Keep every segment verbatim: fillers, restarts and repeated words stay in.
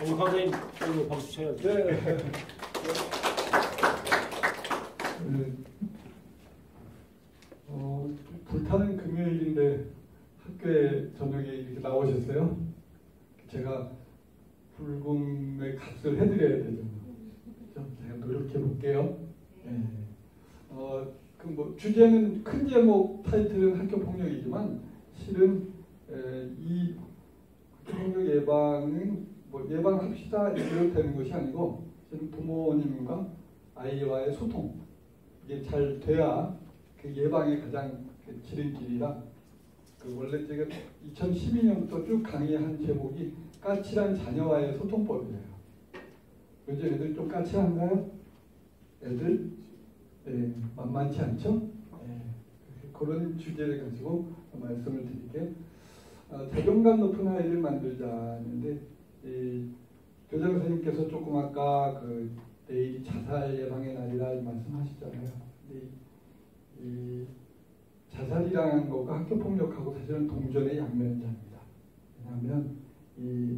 어, 강사님, 이거 박수 쳐야죠. 네. 네. 어, 불타는 금요일인데 학교에 저녁에 이렇게 나오셨어요? 제가 불금의 값을 해드려야 되죠. 제가 노력해 볼게요. 네. 어, 그 뭐 주제는 큰 제목 타이틀은 학교 폭력이지만 실은 에, 이 학교 폭력 예방은 뭐 예방합시다 이렇게 되는 것이 아니고 부모님과 아이와의 소통 이게 잘 돼야 그 예방의 가장 그 지름길이라 그 원래 제가 이천십이 년부터 쭉 강의한 제목이 까칠한 자녀와의 소통법이에요. 요즘 애들 좀 까칠한가요? 애들 네, 만만치 않죠? 네, 그런 주제를 가지고 말씀을 드릴게요. 어, 자존감 높은 아이를 만들자는데 이 교장 선생님께서 조금 아까 그 내일이 자살 예방의 날이라 말씀하시잖아요. 근데 이, 이 자살이라는 거가 학교 폭력하고 사실은 동전의 양면자입니다. 왜냐하면 이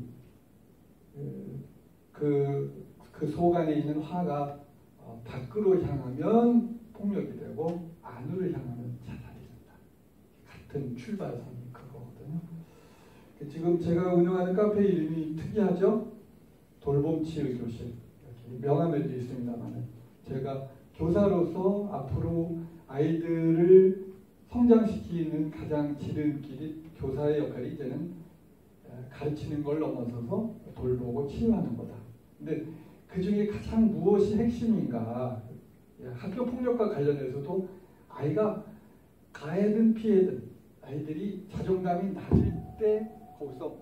그 그 속 안에 있는 화가 어, 밖으로 향하면 폭력이 되고 안으로 향하면 자살이 된다. 같은 출발선이 그거거든요. 지금 제가 운영하는 카페 이름이 특이하죠? 돌봄치유 교실. 이렇게 명함에도 있습니다만 제가 교사로서 앞으로 아이들을 성장시키는 가장 지름길이 교사의 역할이 이제는 가르치는 걸 넘어서서 돌보고 치유하는 거다. 근데 그 중에 가장 무엇이 핵심인가? 학교 폭력과 관련해서도 아이가 가해든 피해든 아이들이 자존감이 낮을 때 거기서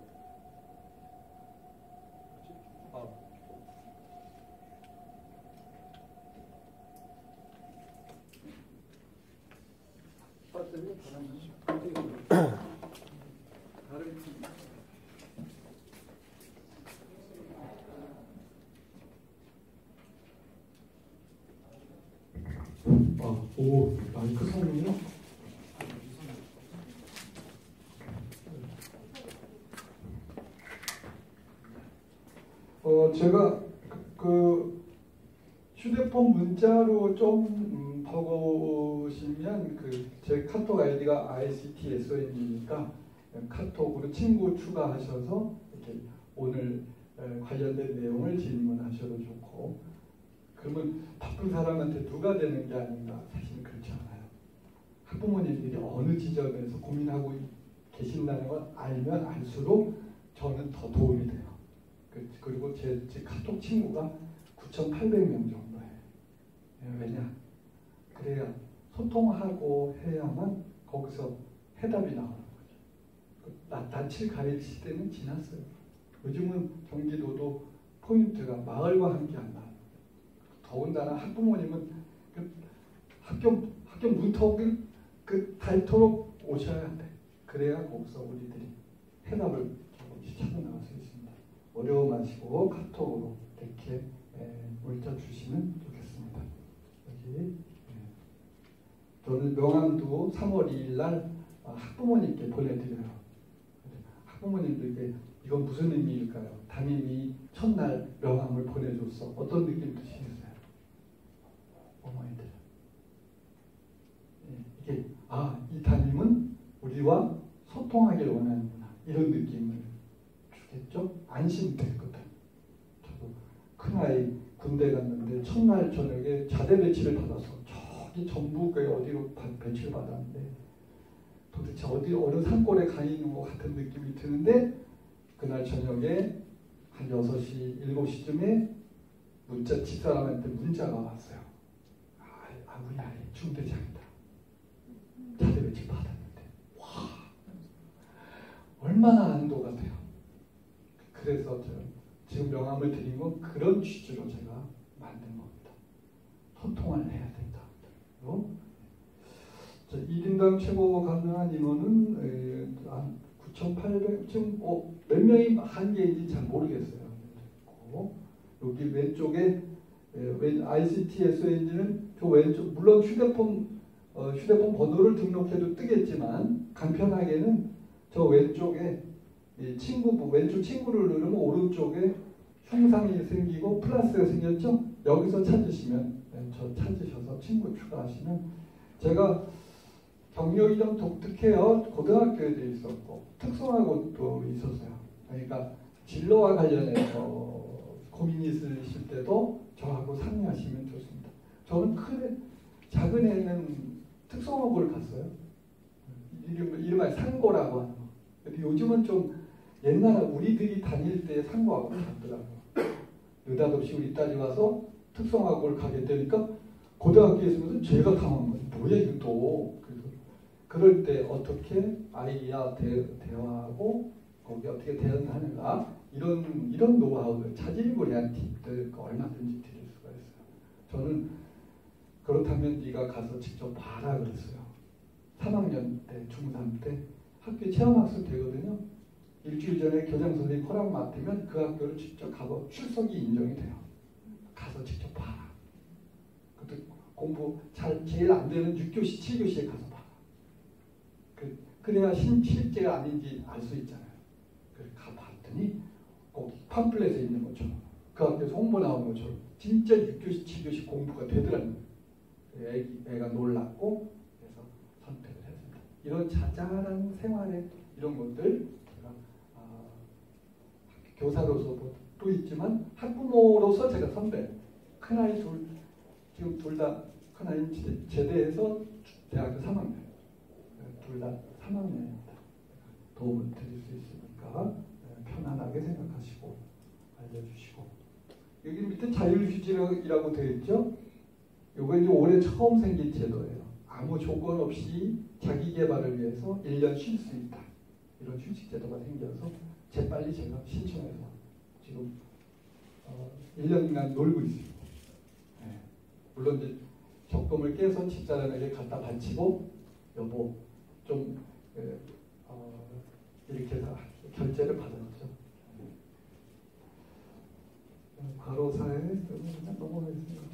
아, 오, 마이크 성능이요? 어, 제가 그 휴대폰 문자로 좀 음, 보시면 그 제 카톡 아이디가 아이씨티에스오엔이니까 카톡으로 친구 추가하셔서 이렇게 오늘 관련된 내용을 질문하셔도 좋고 그러면 바쁜 사람한테 누가 되는 게 아닌가 사실 그렇지 않아요. 학부모님들이 어느 지점에서 고민하고 계신다는 걸 알면 알수록 저는 더 도움이 돼요. 그리고 제, 제 카톡 친구가 구천팔백 명 정도예요. 왜냐? 그래야 소통하고 해야만 거기서 해답이 나오는 거죠. 나, 낯을 가릴 시대는 지났어요. 요즘은 경기도도 포인트가 마을과 함께 한다. 더군다나 학부모님은 그 학교 학교 문턱을 그 닳도록 오셔야 돼. 그래야 거기서 우리들이 해답을 조금씩 찾아 나갈 수 있습니다. 어려워 마시고 카톡으로 이렇게 에, 문자 주시면 좋겠습니다. 여기 에. 저는 명함도 삼월 이일 날 학부모님께 보내드려요. 학부모님들께 이건 무슨 의미일까요? 담임이 첫날 명함을 보내줬어. 어떤 느낌 드시겠어요? 어머니들. 이게 아, 이 담임은 우리와 소통하길 원하는구나. 이런 느낌을 주겠죠? 안심되거든. 저도 큰아이 군대 갔는데 첫날 저녁에 자대 배치를 받았어. 저기 전북에 어디로 배치를 받았는데 도대체 어디 어느 산골에 가 있는 것 같은 느낌이 드는데 그날 저녁에 한 여섯 시, 일곱 시쯤에 문자 집사람한테 문자가 왔어요. 아, 우리 아이 중대장이다. 자대 배치 받았는데 와 얼마나 안도가 돼요. 그래서 저 지금 명함을 드린 건 그런 취지로 제가 만든 겁니다. 소통을 해야 된다. 자, 일 인당 최고 가능한 인원은 한 구천팔백 지금 어, 몇 명이 한계인지 잘 모르겠어요. 여기 왼쪽에 아이씨티에스오엔지는 그 왼쪽 물론 휴대폰 어, 휴대폰 번호를 등록해도 뜨겠지만 간편하게는 저 왼쪽에 이 친구 왼쪽 친구를 누르면 오른쪽에 항상이 생기고 플러스가 생겼죠? 여기서 찾으시면, 네, 저 찾으셔서 친구 추가하시면, 제가 경력이 좀 독특해요. 고등학교에도 있었고 특성화고도 있었어요. 그러니까 진로와 관련해서 고민이 있으실 때도 저하고 상의하시면 좋습니다. 저는 큰 작은 애는 특성화고를 갔어요. 이름, 이름을 상고라고 하는 거. 근데 요즘은 좀 옛날에 우리들이 다닐 때 상고하고 같더라고요. 느닷없이 우리 딸이 와서 특성화고를 가게 되니까 고등학교에 있으면서 제가 당한 거예요. 뭐야 이거 또. 그래서 그럴 때 어떻게 아이와 대, 대화하고 거기 어떻게 대응하는가 이런 이런 노하우를 자질구레한 팁들 얼마든지 드릴 수가 있어요. 저는 그렇다면 네가 가서 직접 봐라 그랬어요. 삼 학년 때, 중삼 때 학교에 체험학습 되거든요. 일주일 전에 교장 선생님 허락 맡으면 그 학교를 직접 가고 출석이 인정이 돼요. 가서 직접 봐라. 그때 공부 잘 제일 안 되는 육 교시, 칠 교시에 가서 봐라. 그, 그래야 신, 실제가 아닌지 알 수 있잖아요. 그래서 가봤더니 꼭 팜플렛에 있는 것처럼 그 학교에서 홍보 나오는 것처럼 진짜 육 교시, 칠 교시 공부가 되더라고요. 애기, 애가 놀랐고 그래서 선택을 했습니다. 이런 자잘한 생활의 이런 것들 제가 어, 교사로서도 또 있지만 학부모로서 제가 선배 큰아이 둘 지금 둘 다 큰아이 제대해서 대학교 삼 학년 둘 다 삼 학년입니다. 도움을 드릴 수 있으니까 편안하게 생각하시고 알려주시고 여기 밑에 자율휴직이라고 되어 있죠. 이거 이제 올해 처음 생긴 제도예요. 아무 조건 없이 자기 개발을 위해서 일 년 쉴 수 있다. 이런 휴직 제도가 생겨서 재빨리 제가 신청해서 지금 어, 일 년간 놀고 있습니다. 네. 물론 이제 적금을 깨서 집사람에게 갖다 바치고 여보 좀 예, 어, 이렇게 해서 결제를 받았죠. 과로사에 그냥 넘어가겠습니다.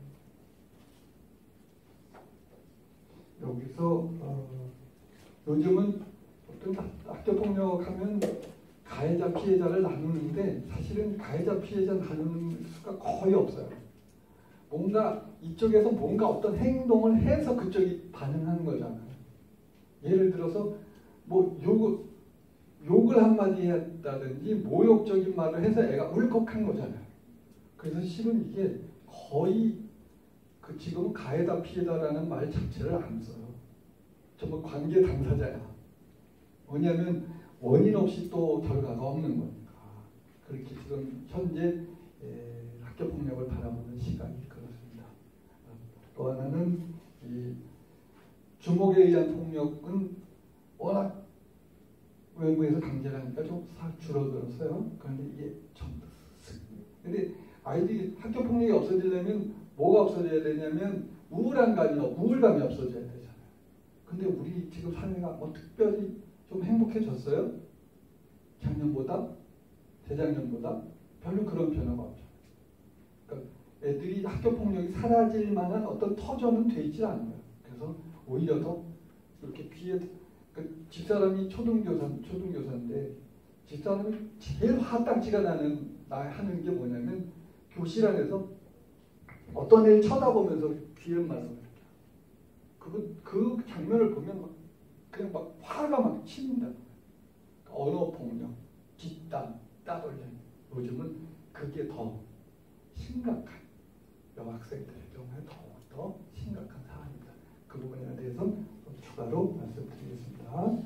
여기서 어, 요즘은 어떤 학교 폭력하면 가해자 피해자를 나누는데 사실은 가해자 피해자 나누는 수가 거의 없어요. 뭔가 이쪽에서 뭔가 어떤 행동을 해서 그쪽이 반응하는 거잖아요. 예를 들어서 뭐 욕, 욕을 한마디 했다든지 모욕적인 말을 해서 애가 울컥한 거잖아요. 그래서 실은 이게 거의 그 지금 가해다 피해다라는 말 자체를 안 써요. 전부 관계 당사자야. 뭐냐면 원인 없이 또 결과가 없는 거니까. 그렇게 지금 현재 에, 학교 폭력을 바라보는 시각이 그렇습니다. 또 하나는 이 주목에 의한 폭력은 워낙 외부에서 강제를 하니까 좀 줄어들었어요. 그런데 이게 좀 근데 아이들이 학교 폭력이 없어지려면 뭐가 없어져야 되냐면 우울함이 우울감이 없어져야 되잖아요. 근데 우리 지금 사회가 뭐 특별히 좀 행복해졌어요? 작년보다? 재작년보다? 별로 그런 변화가 없죠. 그러니까 애들이 학교 폭력이 사라질 만한 어떤 터전은 돼 있지 않아요. 그래서 오히려 더 이렇게 귀에 그 집사람이 초등교사 초등교사인데 집사람이 제일 화딱지가 나는 나 하는 게 뭐냐면 교실 안에서 어떤 애를 쳐다보면서 귀에 말씀을 해요. 그, 그 장면을 보면 막 그냥 막 화가 막 치는다. 언어 폭력, 뒷담, 따돌림. 요즘은 그게 더 심각한 여학생들의 경우에 더욱더 심각한 사안입니다. 그 부분에 대해서 추가로 말씀드리겠습니다. 음,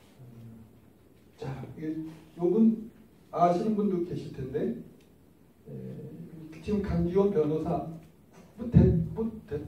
자, 요분 아시는 분도 계실 텐데 에, 지금 강기원 변호사 뭐 대, 뭐 대,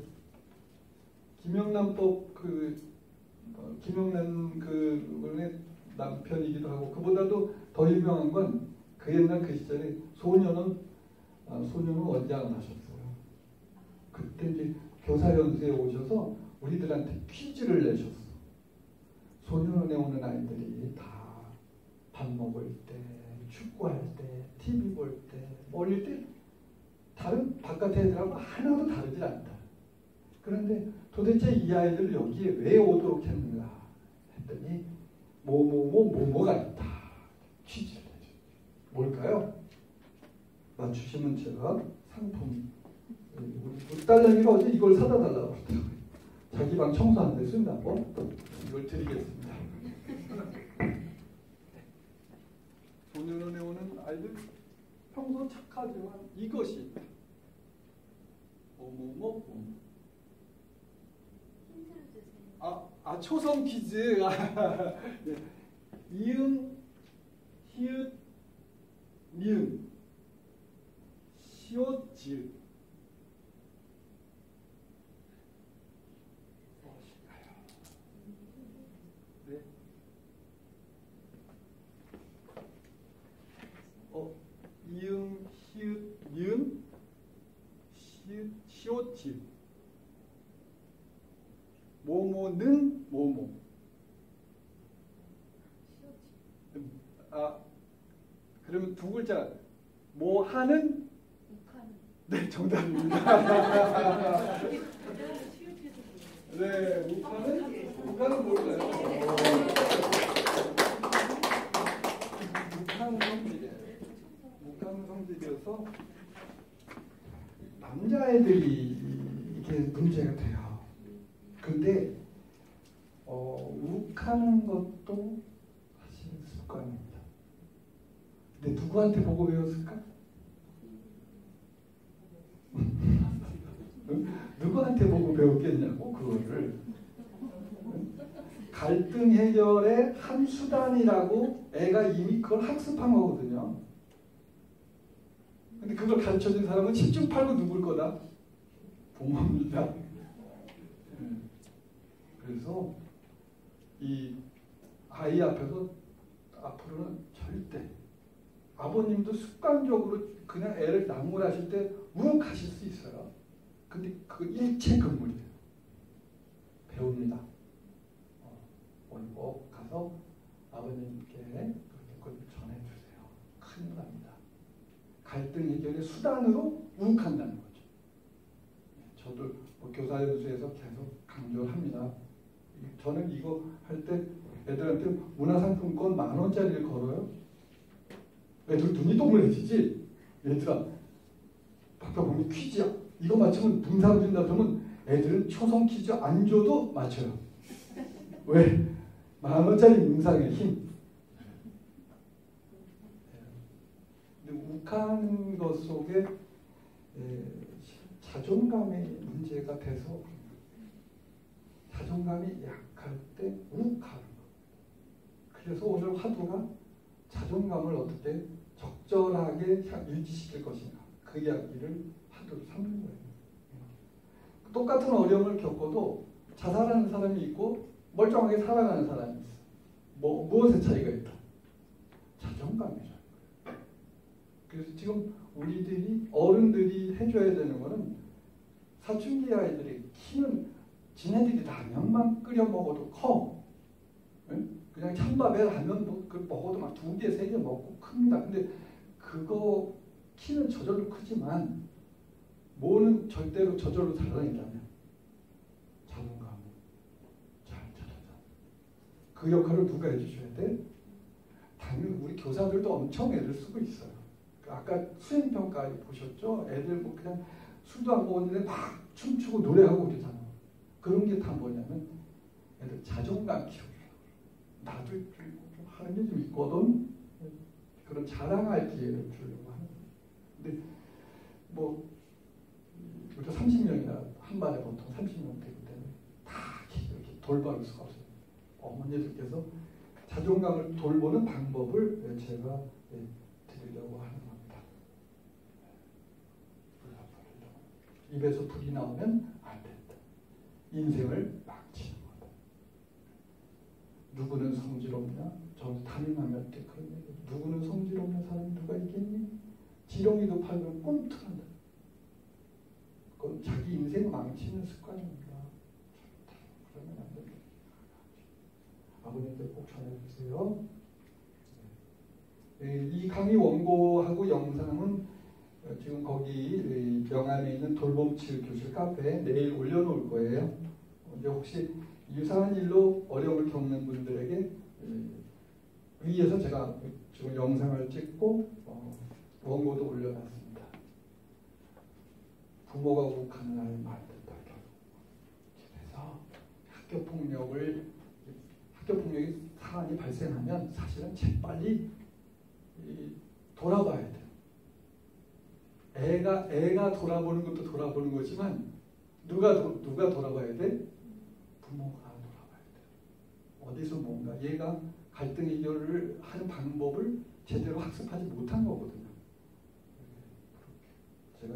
김영란법 그 어, 김영란 그분의 남편이기도 하고 그보다도 더 유명한 건 그 옛날 그 시절에 소년은 어, 소년은 원장을 하셨어요. 그때 이제 교사연수에 오셔서 우리들한테 퀴즈를 내셨어. 소년원에 오는 아이들이 다 밥 먹을 때, 축구할 때, 티비 볼 때, 어릴 때 다른 바깥 애들하고 하나도 다르지 않다. 그런데 도대체 이 아이들 여기에 왜 오도록 했는가 했더니 뭐뭐뭐 뭐뭐가 있다. 퀴즈를 내죠. 뭘까요? 맞추시면 제가 상품, 우리 딸내미가 어제 이걸 사다 달라고 그러더라고요. 자기 방 청소 안 됐습니다. 이걸 드리겠습니다. 돈으로 내오는 아이들 평소 착하지만 이것이 뭐뭐뭐 아, 아 초성 퀴즈. 네. 이응, 히읗, 니은, 시옷, 지읒. 무엇일까요? 네. 어, 이응, 히읗, 니은, 시읒, 시옷, 지읒. 뭐뭐는 뭐뭐. 아, 그러면 두 글자. 뭐 하는? 네, 정답입니다. 네, 묵하는? 묵하는 뭘까요? 묵하는 성질이에요. 묵하는 성질이어서 남자애들이 이게 문제가 돼요. 근데 어, 욱하는 것도 사실 습관입니다. 근데 누구한테 보고 배웠을까? 누구한테 보고 배웠겠냐고 그거를. 갈등 해결의 한 수단이라고 애가 이미 그걸 학습한 거거든요. 근데 그걸 가르쳐준 사람은 십중팔구 누굴 거다? 부모입니다. 그래서 이 아이 앞에서 앞으로는 절대 아버님도 습관적으로 그냥 애를 낙물하실 때 욱 하실 수 있어요. 근데 그 일체근물이에요. 배웁니다. 어, 오늘 꼭 가서 아버님께 그렇게 그걸 전해주세요. 큰일 납니다. 갈등 해결의 수단으로 욱한다는 거죠. 저도 뭐 교사연수에서 계속 강조를 합니다. 저는 이거 할 때 애들한테 문화상품권 만 원짜리를 걸어요. 애들 눈이 동그래지지. 얘들아, 아까 보면 퀴즈야. 이거 맞추면 문상 준다 그러면 애들은 초성 퀴즈 안 줘도 맞춰요. 왜? 만 원짜리 문상의 힘. 근데 욱하는 것 속에 에, 자존감의 문제가 돼서 자존감이 약할 때 욱하는 거. 그래서 오늘 화두가 자존감을 어떻게 적절하게 유지시킬 것인가. 그 이야기를 화두로 삼는 거예요. 똑같은 어려움을 겪어도 자살하는 사람이 있고 멀쩡하게 살아가는 사람이 있어. 뭐, 무엇의 차이가 있다? 자존감이라는 거예요. 그래서 지금 우리들이 어른들이 해줘야 되는 거는 사춘기 아이들이 키는 지네들이 라면만 끓여 먹어도 커. 응? 그냥 찬밥에 라면 뭐, 그 먹어도 막 두 개, 세 개 먹고 큽니다. 근데 그거 키는 저절로 크지만 뭐는 절대로 저절로 자라낸다면 자존감 잘 자라자. 그 역할을 누가 해주셔야 돼? 당연히 우리 교사들도 엄청 애들 쓰고 있어요. 아까 수행평가 보셨죠? 애들 뭐 그냥 술도 안 먹었는데 막 춤추고 노래하고 그러잖아. 그런 게 다 뭐냐면 애들 자존감 키우기. 나도 좀 하는 게 좀 있거든. 그런 자랑할 기회를 주려고 하는 거예요. 근데 뭐 우리가 삼십 명이나 한 반에 보통 삼십 명 되기 때문에 다 이렇게 돌봐올 수가 없어요. 어머니들께서 자존감을 돌보는 방법을 제가 드리려고 하는 겁니다. 입에서 불이 나오면 안 된다. 인생을 망치는 거다. 누구는 성질없냐? 저 담임하면 때 그런 얘기. 누구는 성질없는 사람이 누가 있겠니? 지렁이도 팔면 꼼틀한다. 그건 자기 인생 망치는 습관입니다. 그러면 안 됩니다. 아버님들 꼭 전해주세요. 이 강의 원고하고 영상은 지금 거기 명안에 있는 돌봄치유 교실 카페에 내일 올려놓을 거예요. 이제 혹시 유사한 일로 어려움을 겪는 분들에게 위에서 제가 지금 영상을 찍고 어, 원고도 올려놨습니다. 부모가 욱하는 아이 말 듣다. 그래서 학교 폭력을 학교 폭력이 사안이 발생하면 사실은 재빨리 돌아봐야 돼요. 애가 애가 돌아보는 것도 돌아보는 거지만 누가 도, 누가 돌아봐야 돼? 부모가 돌아봐야 돼. 어디서 뭔가 얘가 갈등 해결을 하는 방법을 제대로 학습하지 못한 거거든요. 제가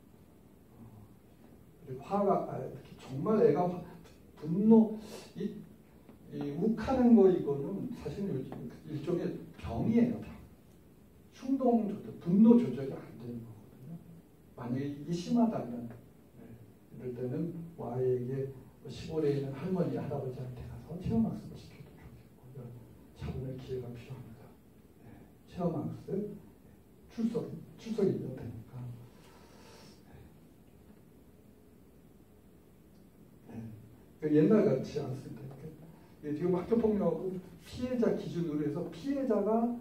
어, 화가 아, 정말 애가 화, 분노 이, 이 욱하는 거 이거는 사실 요즘 일종의 병이에요. 병. 충동 조절, 분노 조절이 안 되는 거거든요. 만약에 이게 심하다면 네, 이럴 때는 아이에게 시골에 있는 할머니, 할아버지한테 가서 체험학습을 시켜도 좋겠고요. 차분할 기회가 필요합니다. 네, 체험학습 출석, 출석이 있어야 되니까. 네. 네. 옛날 같지 않습니다. 지금 학교폭력은 피해자 기준으로 해서 피해자가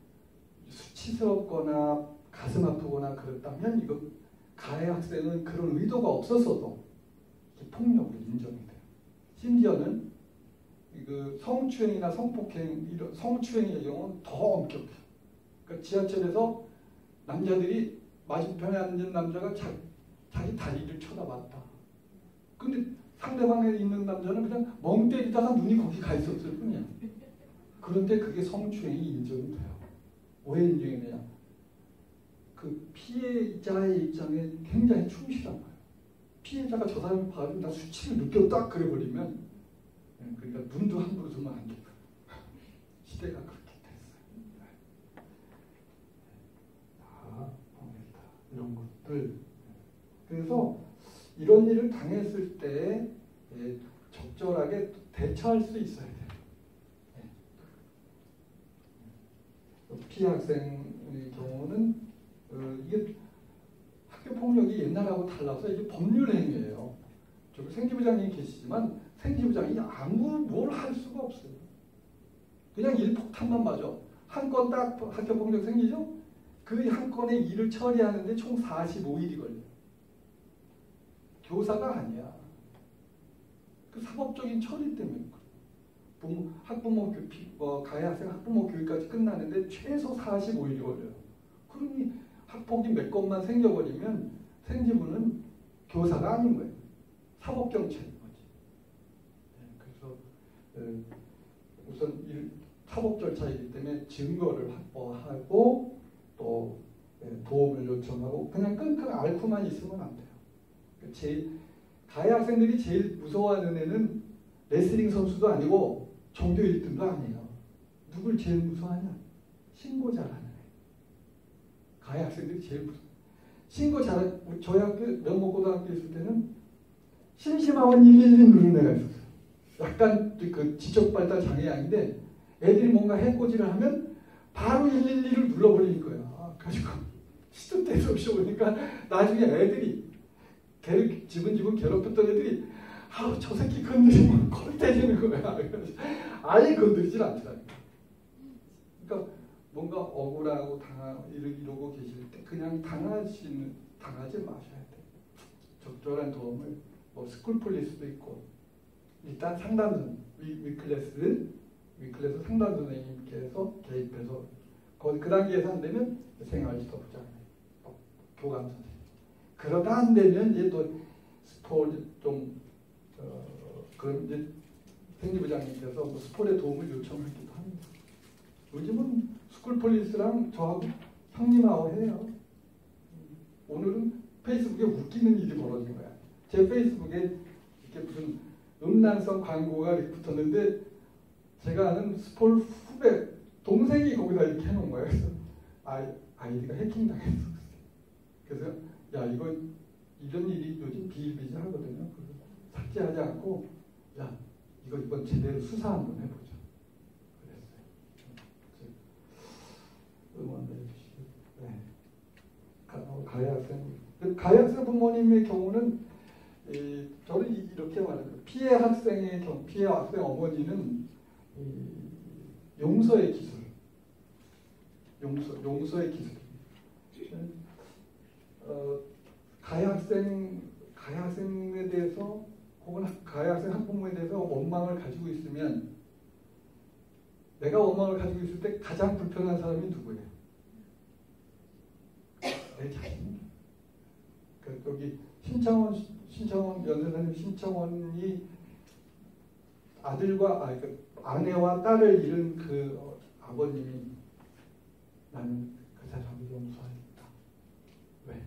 수치스럽거나 가슴 아프거나 그렇다면 이거 가해 학생은 그런 의도가 없었어도 폭력으로 인정이 돼요. 심지어는 그 성추행이나 성폭행, 이런 성추행의 경우는 더 엄격해요. 그러니까 지하철에서 남자들이 맞은편에 앉은 남자가 자, 자기 다리를 쳐다봤다. 근데 상대방에 있는 남자는 그냥 멍 때리다가 눈이 거기 가 있었을 뿐이야. 그런데 그게 성추행이 인정이 돼요. 왜 인정이 되냐? 그 피해자의 입장에 굉장히 충실한 거예요. 피해자가 저 사람이 봐도 나 수치를 느꼈다 그래버리면 그러니까 눈도 함부로 두면 안 돼요. 시대가 그렇게 됐어요. 다 보냈다. 이런 것들. 그래서 이런 일을 당했을 때 예, 적절하게 대처할 수 있어야 돼요. 예. 피해 학생의 경우는 어, 이게 학교 폭력이 옛날하고 달라서 이게 법률 행위예요. 저기 생지부장님이 계시지만 생지부장이 아무 뭘 할 수가 없어요. 그냥 일폭탄만 맞아. 한 건 딱 학교 폭력 생기죠? 그 한 건의 일을 처리하는데 총 사십오 일이 걸려요. 교사가 아니야. 그 사법적인 처리 때문에 부모, 학부모 교육, 어, 가해 학생 학부모 교육까지 끝나는데 최소 사십오 일이 걸려요. 그러니 학폭이 몇 건만 생겨버리면 생지부는 교사가 아닌 거예요. 사법경찰인 거지. 네, 그래서 에, 우선 일, 사법 절차이기 때문에 증거를 확보하고 또 에, 도움을 요청하고 그냥 끙끙 앓고만 있으면 안 돼요. 제일 가해 학생들이 제일 무서워하는 애는 레슬링 선수도 아니고 전교 일 등도 아니에요. 누굴 제일 무서워하냐? 신고 잘하는 애. 가해 학생들이 제일 무서워. 신고 잘한 저희 학교 명목고등학교 있을 때는 심심하면 일일이 누르는 애가 있었어요. 약간 그 지적 발달 장애아인데 애들이 뭔가 해코지를 하면 바로 일일이를 눌러버리는 거예요. 그래가지고 시도 때도 없이 오니까 나중에 애들이 걔를 지분지분 괴롭혔던 애들이 아우 저 새끼 건드리면 골 때리는 거야. 아예 건드리질 않더라니까. 그러니까 뭔가 억울하고 당하 이러고 계실 때 그냥 당하시는 당하지 마셔야 돼. 적절한 도움을 뭐 스쿨폴리스도 있고 일단 상담 위, 위클래스 위클래스 상담 선생님께서 개입해서 거기 그 단계에서 안 되면 생활지도부장 교감 선생님. 그러다 안 되면 이제 또 스포를 좀 어, 그럼 이제 생리부장님께서 뭐 스포의 도움을 요청하기도 합니다. 요즘은 스쿨폴리스랑 저하고 형님하고 해요. 오늘은 페이스북에 웃기는 일이 벌어진 거야. 제 페이스북에 이렇게 무슨 음란성 광고가 이렇게 붙었는데 제가 아는 스폴 후배 동생이 거기다 이렇게 해놓은 거예요. 그래서 아이, 아이디가 해킹당했어. 그래서 야 이거 이런 일이 요즘 비일비재하거든요. 삭제하지 않고 야 이거 이번 제대로 수사 한번 해보자. 그랬어요. 응원해 주시고 네. 가해 학생 가해 학생 부모님의 경우는 이, 저는 이렇게 말해요. 피해 학생의 경 피해 학생 어머니는 이, 용서의 기술, 용서 용서의 기술. 어, 가해 학생 가해 학생에 대해서 혹은 가해 학생 학부모에 대해서 원망을 가지고 있으면 내가 원망을 가지고 있을 때 가장 불편한 사람이 누구예요? 내 자신. 그 여기 신창원 신창원 연세사님 신창원이 아들과 아, 그 아내와 딸을 잃은 그 어, 아버님이 나는 그 사람을 용서하겠다. 왜?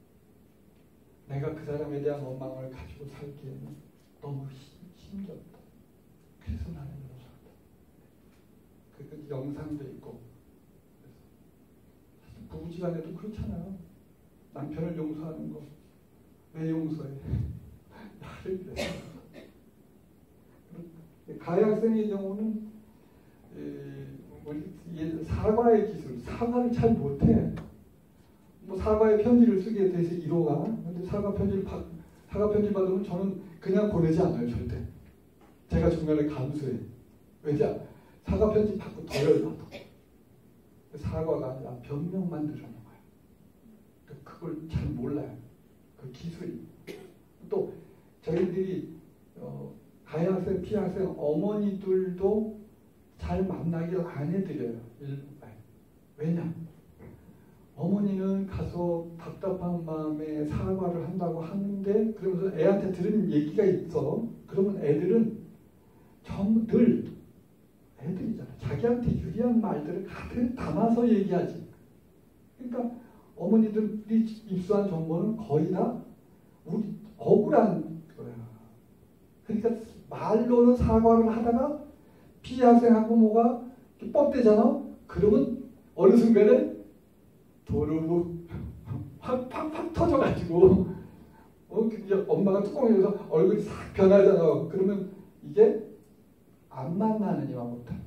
내가 그 사람에 대한 원망을 가지고 살기에는 너무 힘들었다. 그래서 나는 용서한다. 그, 그 영상도 있고. 사실 부부지간에도 그렇잖아요. 남편을 용서하는 거. 왜 용서해? 나를 위해서. 가해 학생의 경우는 에, 사과의 기술, 사과를 잘 못해. 뭐 사과의 편지를 쓰게 돼서 일 호가. 근데 사과 편지를 받, 사과 편지 받으면 저는 그냥 보내지 않아요, 절대. 제가 중간에 감수해. 왜냐? 사과 편지 받고 더 열받아. 사과가 아니라 변명만 들어오는 거야. 그걸 잘 몰라요. 그 기술이. 또 저희들이 어, 가해 학생, 피해 학생 어머니들도 잘 만나길 안 해드려요. 왜냐? 어머니는 가서 답답한 마음에 사과를 한다고 하는데 그러면서 애한테 들은 얘기가 있어. 그러면 애들은 전부 늘 애들이잖아. 자기한테 유리한 말들을 가득 담아서 얘기하지. 그러니까 어머니들이 입수한 정보는 거의 다 우리 억울한 거야. 그러니까 말로는 사과를 하다가 피해 학생 학부모가 뻑대잖아. 그러면 어느 순간에 도르르 확팍팍 터져가지고 어, 이제 엄마가 뚜껑 열어서 얼굴이 싹 변하잖아. 그러면 이게 안 만나느니만 못합니다.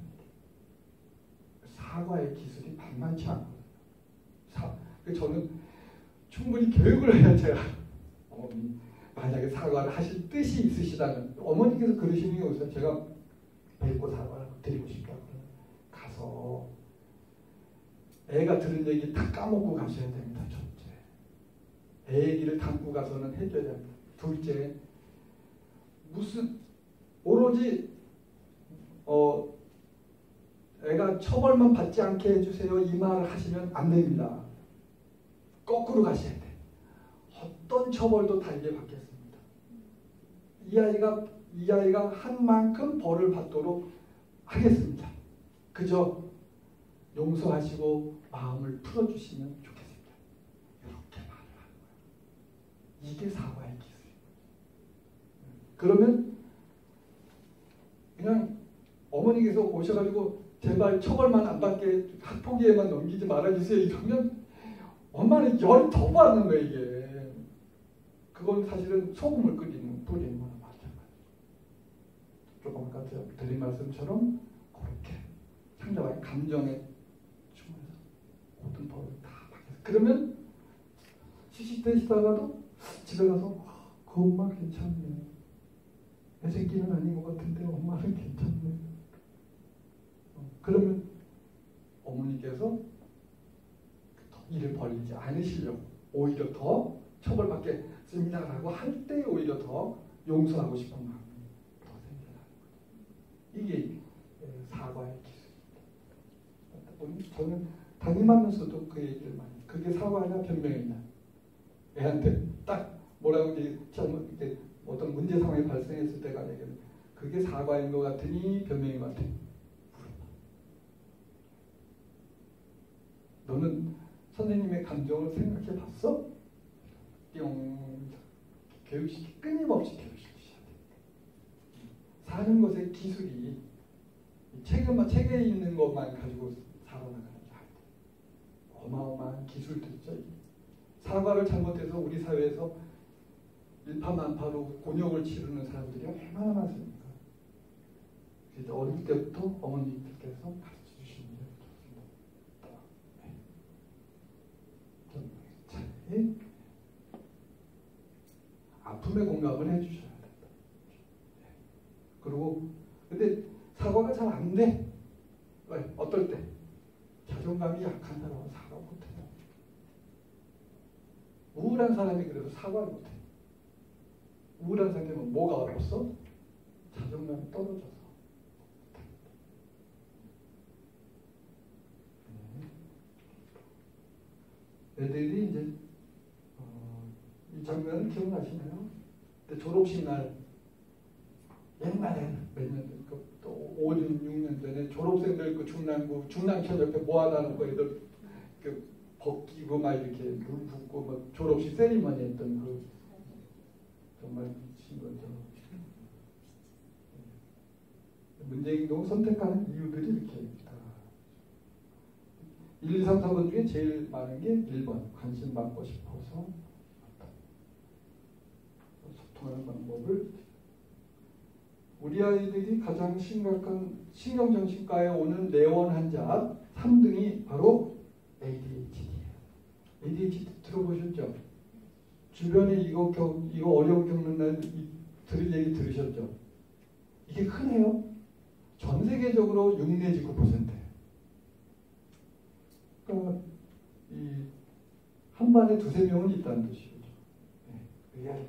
사과의 기술이 만만치 않거든요. 사, 저는 충분히 교육을 해야 제가 어머니 만약에 사과를 하실 뜻이 있으시다면 어머니께서 그러시는 게 없어요. 제가 뵙고 사과를 드리고 싶다고 가서 애가 들은 얘기 다 까먹고 가셔야 됩니다. 첫째. 애 얘기를 담고 가서는 해줘야 됩니다. 둘째. 무슨 오로지 어 애가 처벌만 받지 않게 해주세요. 이 말을 하시면 안 됩니다. 거꾸로 가셔야 돼. 어떤 처벌도 달게 받겠습니다. 이 아이가 이 아이가 한 만큼 벌을 받도록 하겠습니다. 그저 용서하시고 마음을 풀어주시면 좋겠습니다. 이렇게 말을 하는 거예요. 이게 사과의 기술이에요. 그러면 그냥 어머니께서 오셔가지고 제발 처벌만 안 받게 학폭위에만 넘기지 말아주세요. 이러면 엄마는 열이 더 받는 거예요. 이게. 그건 사실은 소금을 끓이는 뿌리는 거나 마찬가지죠. 조금 아까 드린 말씀처럼 그렇게 상대방의 감정에 충분해서 모든 법을 다 받겠어요. 그러면 시시때시다가도 집에 가서 그 엄마 괜찮네. 내 새끼는 아닌 것 같은데 엄마는 괜찮네. 그러면 어머니께서 일을 벌이지 않으시려고 오히려 더 처벌받겠습니다라고 할 때 오히려 더 용서하고 싶은 마음이 더 생겨나는 거죠. 이게 사과의 기술입니다. 저는 담임하면서도 그 얘기를 많이 해요. 그게 사과냐 변명이냐. 애한테 딱 뭐라고 이제 잘못 이제 어떤 문제 상황이 발생했을 때가 얘기는 그게 사과인 것 같으니 변명인 것 같으니. 너는 선생님의 감정을 생각해 봤어? 뿅. 교육시키, 끊임없이 교육시키셔야 돼. 사는 것의 기술이 책에만, 책에 있는 것만 가지고 살아나가는 게 아니에요. 어마어마한 기술들이죠. 사과를 잘못해서 우리 사회에서 일파만파로 곤욕을 치르는 사람들이 얼마나 많습니까? 어릴 때부터 어머니들께서 가르쳐 주시는 게 좋습니다. 네. 아픔에 공감을 해주셔야 된다. 그리고 근데 사과가 잘 안 돼. 왜? 어떨 때? 자존감이 약한 사람은 사과 못해요. 우울한 사람이 그래서 사과를 못해. 우울한 상태면 뭐가 어렵어? 자존감이 떨어져서. 애들이 이제 어, 이 장면을 기억나시나요? 근데 졸업식 날 옛날에 몇년 전, 또 오, 육 년 전에 졸업생들 그 중랑구 중랑천 옆에 모아다 놓고 애들 그 벗기고 막 이렇게 물 붓고 막 졸업식 세리머니 했던 그 정말 미친 거죠. 문재인동 선택하는 이유들이 이렇게 있다. 일, 이, 삼, 사 번 중에 제일 많은 게 일 번 관심 받고 싶어서 소통하는 방법을 우리 아이들이 가장 심각한 신경정신과에 오는 내원 환자 삼 등이 바로 에이디에이치디예요. 에이디에이치디 들어보셨죠? 주변에 이거 겪, 이거 어려움 겪는 날 이, 들을 얘기 들으셨죠? 이게 흔해요. 전 세계적으로 육 내지 구 퍼센트예요. 그러니까 이 한 반에 두세 명은 있다는 뜻이죠. 네, 그게 아주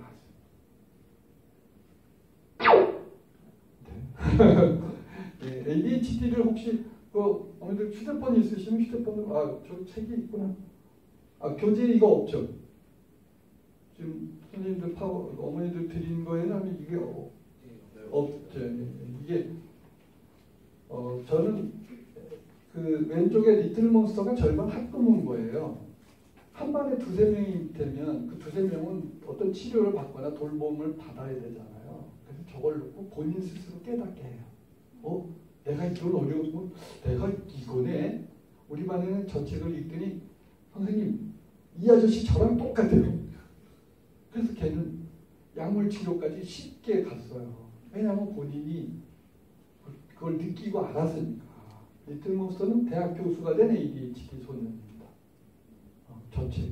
맞아요. 네. 네, 에이디에이치디를 혹시 그 어머니들 휴대폰 있으시면 휴대폰으로 아, 저 책이 있구나. 아, 교재 이거 없죠? 지금 선생님들 파워 어머니들 드린 거에는 이게 어, 없죠. 이게 어 저는 그 왼쪽에 리틀 몬스터가 절반 합금은 거예요. 한 반에 두세 명이 되면 그 두세 명은 어떤 치료를 받거나 돌봄을 받아야 되잖아요. 그래서 저걸 놓고 본인 스스로 깨닫게 해요. 어? 내가 이걸 어려운 내가 이거네. 우리 반에는 저 책을 읽더니 선생님 이 아저씨 저랑 똑같아요. 그래서 걔는 약물 치료까지 쉽게 갔어요. 왜냐하면 본인이 그걸 느끼고 알았으니까. 리틀 몬스터는 대학 교수가 된 에이디에이치디 소년입니다. 어, 저 책에.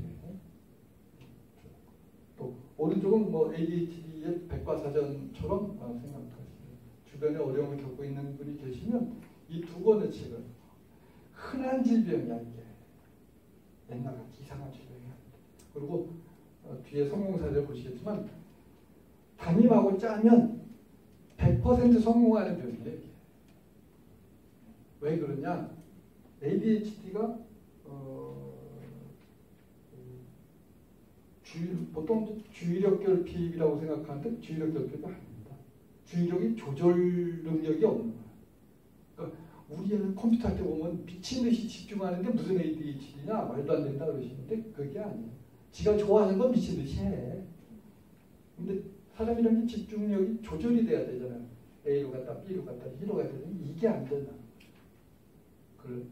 또 오른쪽은 뭐 에이디에이치디의 백과사전처럼 어, 생각하시면 주변에 어려움을 겪고 있는 분이 계시면 이 두 권의 책을 흔한 질병이야 이게. 옛날같이 이상한 질병이 아니다. 그리고 어, 뒤에 성공사를 보시겠지만 담임하고 짜면 백 퍼센트 성공하는 병이에요. 왜 그러냐? 에이디에이치디가 어, 주의, 보통 주의력 결핍이라고 생각하는데 주의력 결핍이 아닙니다. 주의력이 조절 능력이 없는 거예요. 그러니까 우리 애는 컴퓨터 할 때 보면 미친 듯이 집중하는데 무슨 에이디에이치디냐 말도 안 된다 그러시는데 그게 아니에요. 지가 좋아하는 건 미친 듯이 해. 근데 사람이라는 게 집중력이 조절이 돼야 되잖아요. A로 갔다 B로 갔다 E로 갔다 이게 안 되나. 그래.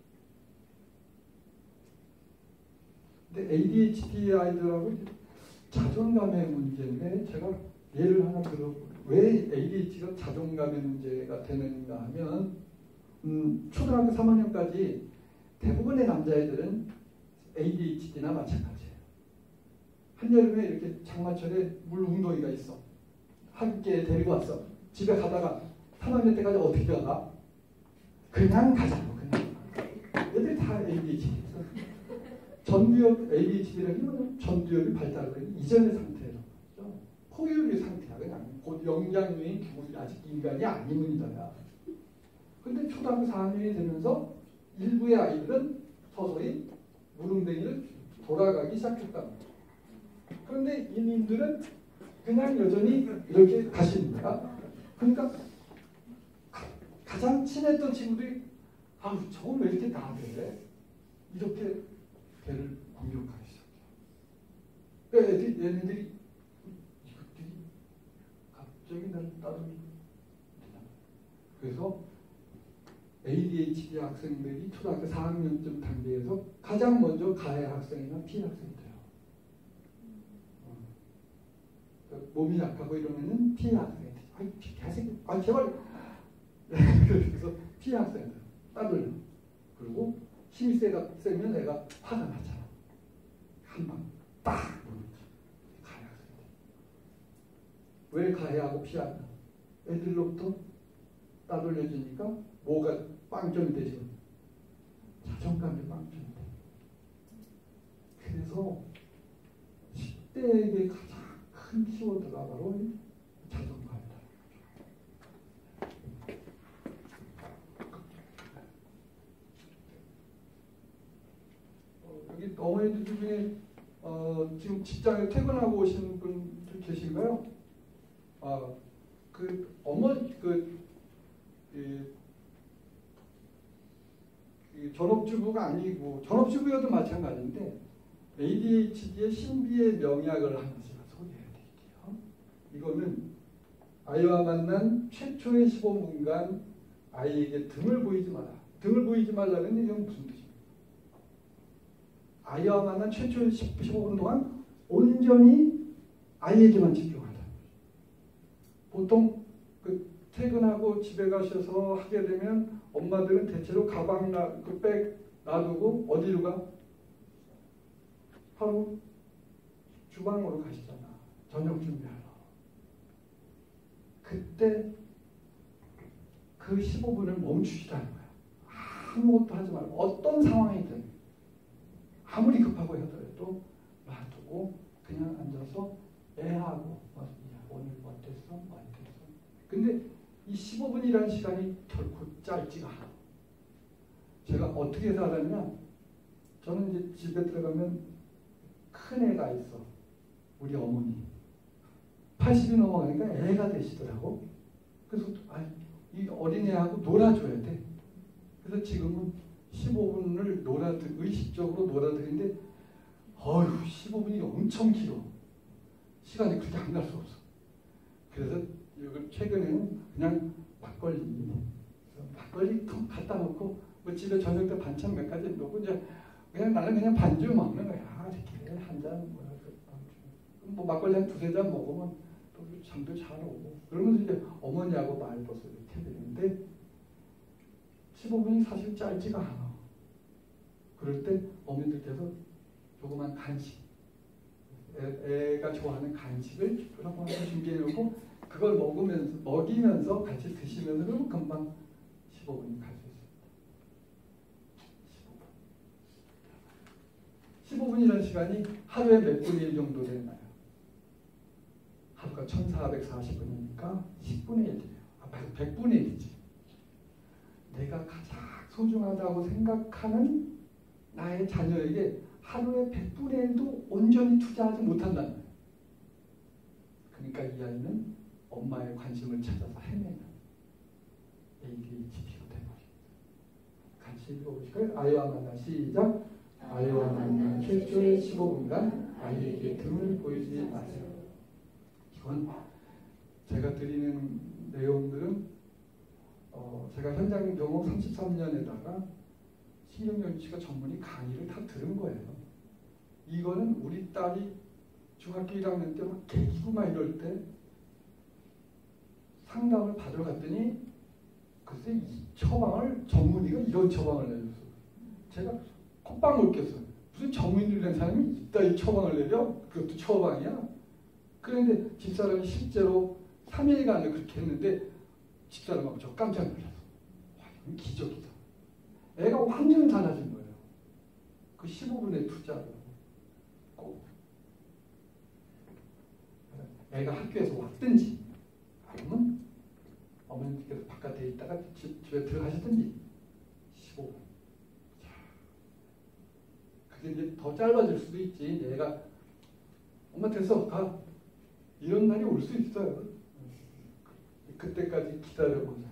근데 에이디에이치디 아이들하고 자존감의 문제인데 제가 예를 하나 들어 왜 에이디에이치디가 자존감의 문제가 되는가 하면 음, 초등학교 삼 학년까지 대부분의 남자애들은 에이디에이치디나 마찬가지예요. 한여름에 이렇게 장마철에 물 웅덩이가 있어. 함께 데리고 왔어. 집에 가다가 삼 학년 때까지 어떻게 가? 그냥 가자고. 그냥. 애들이 다 에이디에이치디. 전두엽 에이디에이치디라는 건 전두엽이 발달하기 이전의 상태예요. 포유류 상태야. 그냥 곧 영장류인 아직 인간이 아닌 문제야. 근데 초등학교 사 학년이 되면서 일부의 아이들은 서서히 무릉댕이를 돌아가기 시작했다. 그런데 이님들은 그냥 여전히 이렇게 가십니다. 그러니까 가장 친했던 친구들이 아우 저건 왜 이렇게 나대? 이렇게 걔를 공격하기 시작해요. 그러니까 애들, 얘네들이 이것들이 갑자기 나를 따르는 그래서 에이디에이치디 학생들이 초등학교 사 학년쯤 단계에서 가장 먼저 가해 학생이나 피해 학생이 돼요. 어. 그러니까 몸이 약하고 이러면은 피해 학생이 돼요. 아이 개새끼, 아 제발. 그래서 피해 학생들 따돌려. 그리고 힘이 세가 세면 애가 화가 나잖아. 한 방 딱 가해 학생들. 왜 가해하고 피하냐? 애들로부터 따돌려주니까 뭐가 빵점이 되죠. 자존감이 빵점이 돼. 그래서 시대에게 가장 큰 키워드가 바로 이 자동화입니다. 어, 여기 어머니들 중에 어, 지금 직장에 퇴근하고 오시는 분들 계신가요? 아, 그 어머니 그 이, 이 전업주부가 아니고 전업주부여도 마찬가지인데 에이디에이치디의 신비의 명약을 하나 제가 소개해 드릴게요. 이거는 아이와 만난 최초의 십오 분간 아이에게 등을 보이지 마라. 등을 보이지 말라는 이건 무슨 뜻입니까? 아이와 만난 최초의 십오 분 동안 온전히 아이에게만 집중하다. 보통 그 퇴근하고 집에 가셔서 하게 되면 엄마들은 대체로 가방 나, 그 백 놔두고 어디로 가? 바로 주방으로 가시잖아. 저녁 준비하러. 그때 그 십오 분을 멈추시라는 거야. 아무것도 하지 말고 어떤 상황이든 아무리 급하고 하더라도 놔두고 그냥 앉아서 애하고 오늘 어땠어? 어땠어? 근데 이 십오 분이라는 시간이 결코 짧지가 않아. 제가 어떻게 살았냐? 저는 이제 집에 들어가면 큰 애가 있어. 우리 어머니. 팔십이 넘어가니까 애가 되시더라고. 그래서 아, 이 어린애하고 놀아줘야 돼. 그래서 지금은 십오 분을 놀아드, 의식적으로 놀아드리는데 어휴 십오 분이 엄청 길어. 시간이 그렇게 안 갈 수 없어. 그래서 최근에는 그냥 막걸리 막걸리 통 갖다 놓고 뭐 집에 저녁 때 반찬 몇 가지 놓고 이제 그냥 나는 그냥 반주 먹는 거야. 이렇게 한 잔 뭐, 뭐 막걸리 한 두세 잔 먹으면 또 잠도 잘 오고 그러면서 이제 어머니하고 말벗을 이렇게 되는데 십오 분이 사실 짧지가 않아. 그럴 때 어머니들께서 조그만 간식 애, 애가 좋아하는 간식을 조그만 준비해 놓고 그걸 먹으면서 먹이면서 같이 드시면서 그러면 금방 십오 분이 갈 수 있습니다. 십오 분이라는 시간이 하루에 몇 분의 일 정도 되나요? 하루가 천사백사십 분이니까 십분의 일이에요. 아, 백분의 일이지. 내가 가장 소중하다고 생각하는 나의 자녀에게 하루에 백분의 일도 온전히 투자하지 못한다는 거예요. 그러니까 이 아이는 엄마의 관심을 찾아서 헤매는 에이디에이치디가 되버립니다. 같이 읽어보실까요? 아이와 만나 시작. 아이와 만나 최초의 십오 분간 아이에게 등을 보이지 마세요. 이건 제가 드리는 내용들은 어, 제가 현장 경험 삼십삼 년에다가 신경정치가 전문의 강의를 다 들은 거예요. 이거는 우리 딸이 중학교 일 학년 때 막 개기고 막 이럴 때 상담을 받으러 갔더니 글쎄 이 처방을 전문의가 이런 처방을 내줬어. 제가 콧방울 꼈어요. 무슨 전문의를 낸 사람이 이따 이 처방을 내려? 그것도 처방이야? 그런데 집사람이 실제로 삼 일간을 그렇게 했는데 집사람하고 저 깜짝 놀랐어. 와, 이건 기적이다. 애가 완전히 달라진 거예요. 그 십오 분의 투자로 꼭 애가 학교에서 왔든지 아니면 어머니께서 바깥에 있다가 집, 집에 들어가셨든지 십오 분. 자, 그게 이제 더 짧아질 수도 있지. 얘가 엄마 됐어 가 이런 날이 올 수 있어요. 그때까지 기다려보자.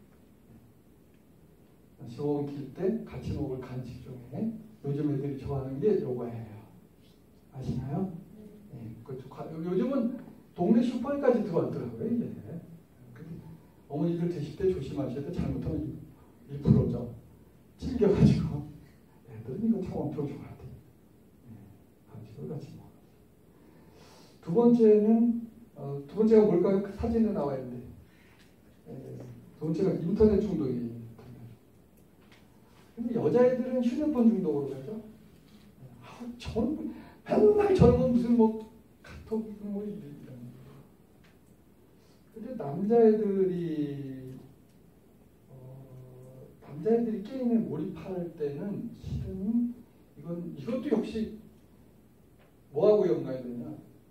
십오 분 길 때 같이 먹을 간식 중에 요즘 애들이 좋아하는 게 요거예요. 아시나요? 네. 요즘은 동네 슈퍼에까지 들어왔더라고요. 이제. 어머니들 드실 때 조심하셔야 돼. 잘못하면 이 부러져. 찔겨가지고 애들은 이거 참 엄청 좋아하대. 네. 간식을 같이 먹어. 두 번째는 어, 두 번째가 뭘까요? 그 사진에 나와 있는데 네. 두 번째가 인터넷 중독이에요. 근데 여자애들은 휴대폰 중독으로 가죠. 아, 전 맨날 젊은 무슨 뭐 카톡 뭐 이런. 근데 남자애들이 어, 남자애들이 게임에 몰입할 때는 실은 이건 이것도 역시 뭐하고 연관이 되냐?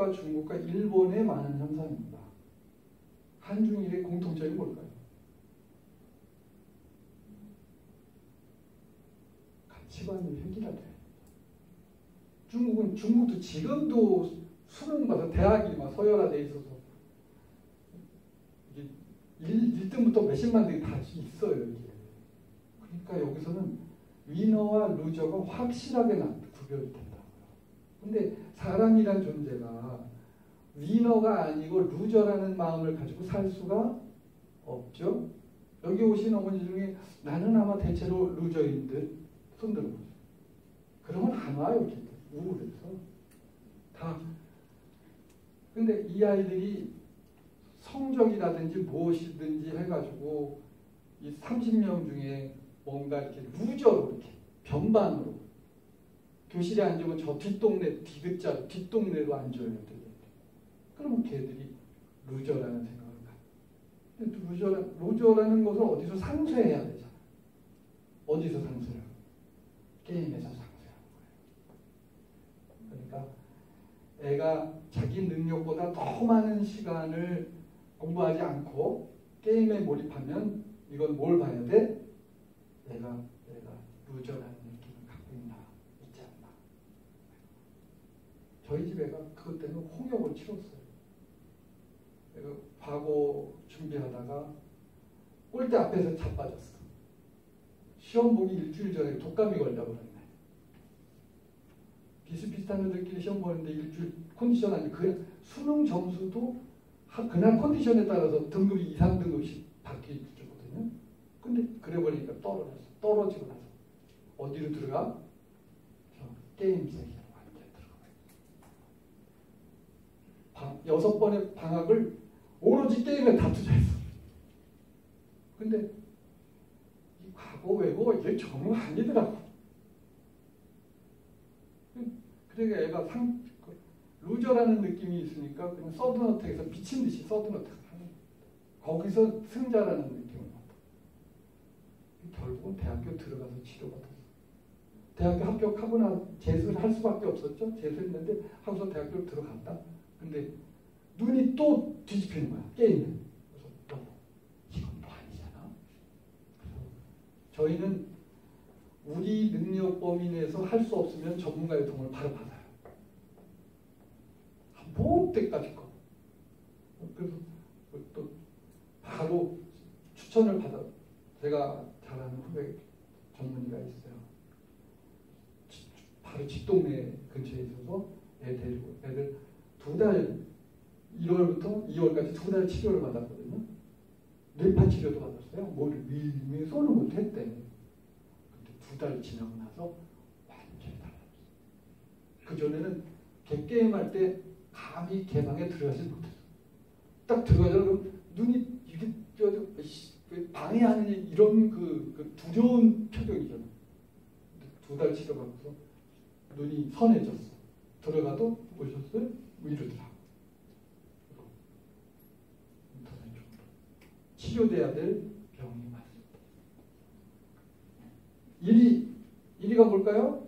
한국과 중국과 일본에 많은 현상입니다. 한중일의 공통점이 뭘까요? 가치관이 획일화돼요. 중국은 중국도 지금도 수능 봐서 대학이 막 서열화돼 있어서 일 등부터 몇십만 등이 다 있어요. 이게. 그러니까 여기서는 위너와 루저가 확실하게 구별이 된다고요. 근데 사람이란 존재가 위너가 아니고 루저라는 마음을 가지고 살 수가 없죠. 여기 오신 어머니 중에 나는 아마 대체로 루저인 듯 손 들어보세요. 그러면 안 와요. 우울해서. 다. 근데 이 아이들이 성적이라든지 무엇이든지 해가지고 이 삼십 명 중에 뭔가 이렇게 루저로 이렇게 변반으로 교실에 앉으면 저 뒷동네 디귿자 뒷동네로 앉아야 돼. 그러면 걔들이 루저라는 생각을 가요. 근데 루저라, 루저라는 것을 어디서 상쇄해야 되잖아. 어디서 상쇄해요? 게임에서 상쇄하는 거예요. 그러니까 애가 자기 능력보다 더 많은 시간을 공부하지 않고 게임에 몰입하면 이건 뭘 봐야 돼? 내가 내가 루저라는 느낌을 갖고 있나 있지 않나. 저희 집 애가 그것 때문에 홍역을 치렀어요. 내가 과거 준비하다가 꼴대 앞에서 자빠졌어. 시험 보기 일주일 전에 독감이 걸려버렸네. 비슷비슷한 애들끼리 시험 보는데 일주일 컨디션 아니 그 수능 점수도 하, 그날 컨디션에 따라서 등급이 이, 삼 등급씩 바뀌거든요. 근데 그래 보니까 떨어졌어. 떨어지고 나서 어디로 들어가? 저 게임 세계로 완전 들어가. 여섯 번의 방학을 오로지 게임에 다 투자했어. 근데 이 과거 외고 이게 정말 아니더라고. 그러니까 애가 상, 루저라는 느낌이 있으니까 그냥 서든어택에서 미친 듯이 서든어택 하는 거기서 승자라는 느낌을 받아. 결국은 대학교 들어가서 치료받았어. 대학교 합격하고 나 재수를 할 수밖에 없었죠. 재수했는데 하고서 대학교를 들어갔다. 근데 눈이 또 뒤집히는 거야. 게임에. 그래서 또 이건 또 아니잖아. 그래서 저희는 우리 능력 범위 내에서 할 수 없으면 전문가의 도움을 바로 받아요. 뭐 때까지 거. 그래서 또 바로 추천을 받아. 제가 잘 아는 후배 전문의가 있어요. 바로 집 동네 근처에 있어서 애 데리고 애들 두 달 일월부터 이월까지 두 달 치료를 받았거든요. 뇌파 치료도 받았어요. 머리 위에 손을 못 했대. 근데 두 달 지나고 나서 완전히 달라졌어요. 그 전에는 객게임할 때 감히 개방에 들어가지 못했어. 딱 들어가잖아. 그럼 눈이 이렇게 방해하는 이런 그, 그 두려운 표정이잖아. 두 달 치료받고서 눈이 선해졌어. 들어가도 보셨어요? 이러더라. 치료돼야 될 병이 맞습니다. 일 위, 일 위가 뭘까요?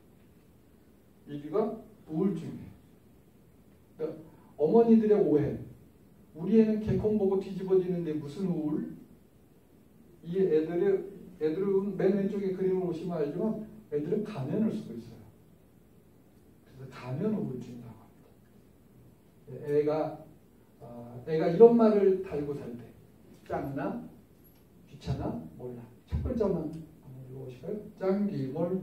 일 위가 우울증이에요. 그러니까 어머니들의 오해. 우리 애는 개콘 보고 뒤집어지는데 무슨 우울? 이 애들의 애들은 맨 왼쪽에 그림을 보시면 알지만 애들은 가면을 쓰고 있어요. 그래서 가면 우울증이라고 합니다. 애가 어, 애가 이런 말을 달고 살 때 짱나? 귀찮아? 몰라. 첫 글자만 한번 읽어보실까요? 짱기몰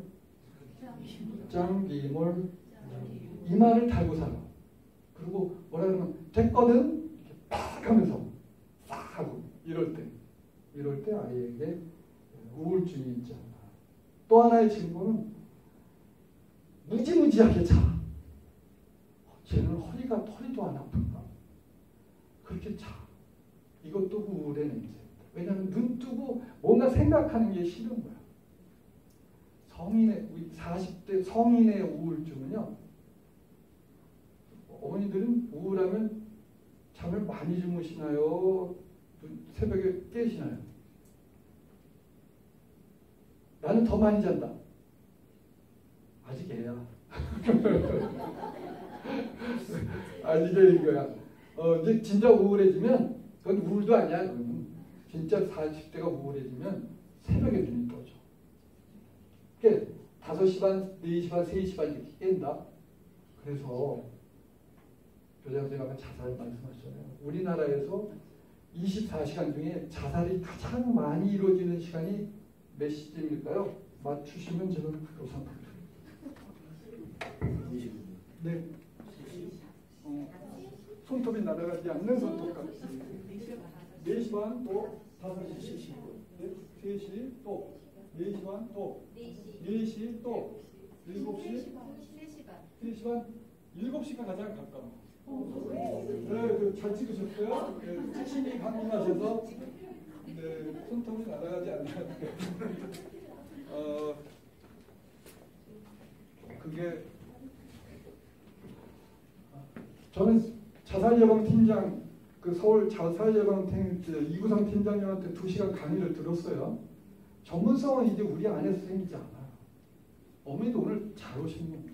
짱기몰 이 말을 달고 살아. 그리고 뭐라 그러면 됐거든? 이렇게 팍 하면서 싹 하고 이럴 때 이럴 때 아이에게 우울증이 있지 않나. 또 하나의 친구는 무지무지하게 자. 쟤는 허리가 허리도 안 아픈가? 그렇게 자. 이것도 우울의 냄새입니다. 왜냐하면 눈 뜨고 뭔가 생각하는 게 싫은 거야. 성인의 사십 대 성인의 우울증은요. 어머니들은 우울하면 잠을 많이 주무시나요? 새벽에 깨시나요? 나는 더 많이 잔다. 아직 애야. 아 이게 이거야. 어 이제 진짜 우울해지면 그건 우울도 아니야. 그건 진짜 사십 대가 우울해지면 새벽에 눈이 떠져. 그러니까 다섯 시 반, 네 시 반, 세 시 반 이렇게 깬다. 그래서 교장선생님 아까 자살 말씀하셨잖아요. 우리나라에서 이십사 시간 중에 자살이 가장 많이 이루어지는 시간이 몇 시쯤일까요? 맞추시면 제가 그거 상품 드립니다. 네. 어, 손톱이 날아가지 않는 손톱같이. 네 시 반, 또 다섯 시, 네, 세 시, 또 네 시 반, 또 네 시, 또 일곱 시, 세 시 반, 일곱 시가 가장 가까워. 네, 그 잘 찍으셨어요? 네, 칠십이 강림하셔서 네, 손톱이 날아가지 않는. 어, 그게 저는 자살예방팀장 그 서울 자살예방팀 이구상 팀장님한테 두 시간 강의를 들었어요. 전문성은 이제 우리 안에서 생기지 않아요. 어머니도 오늘 잘 오신 겁니다.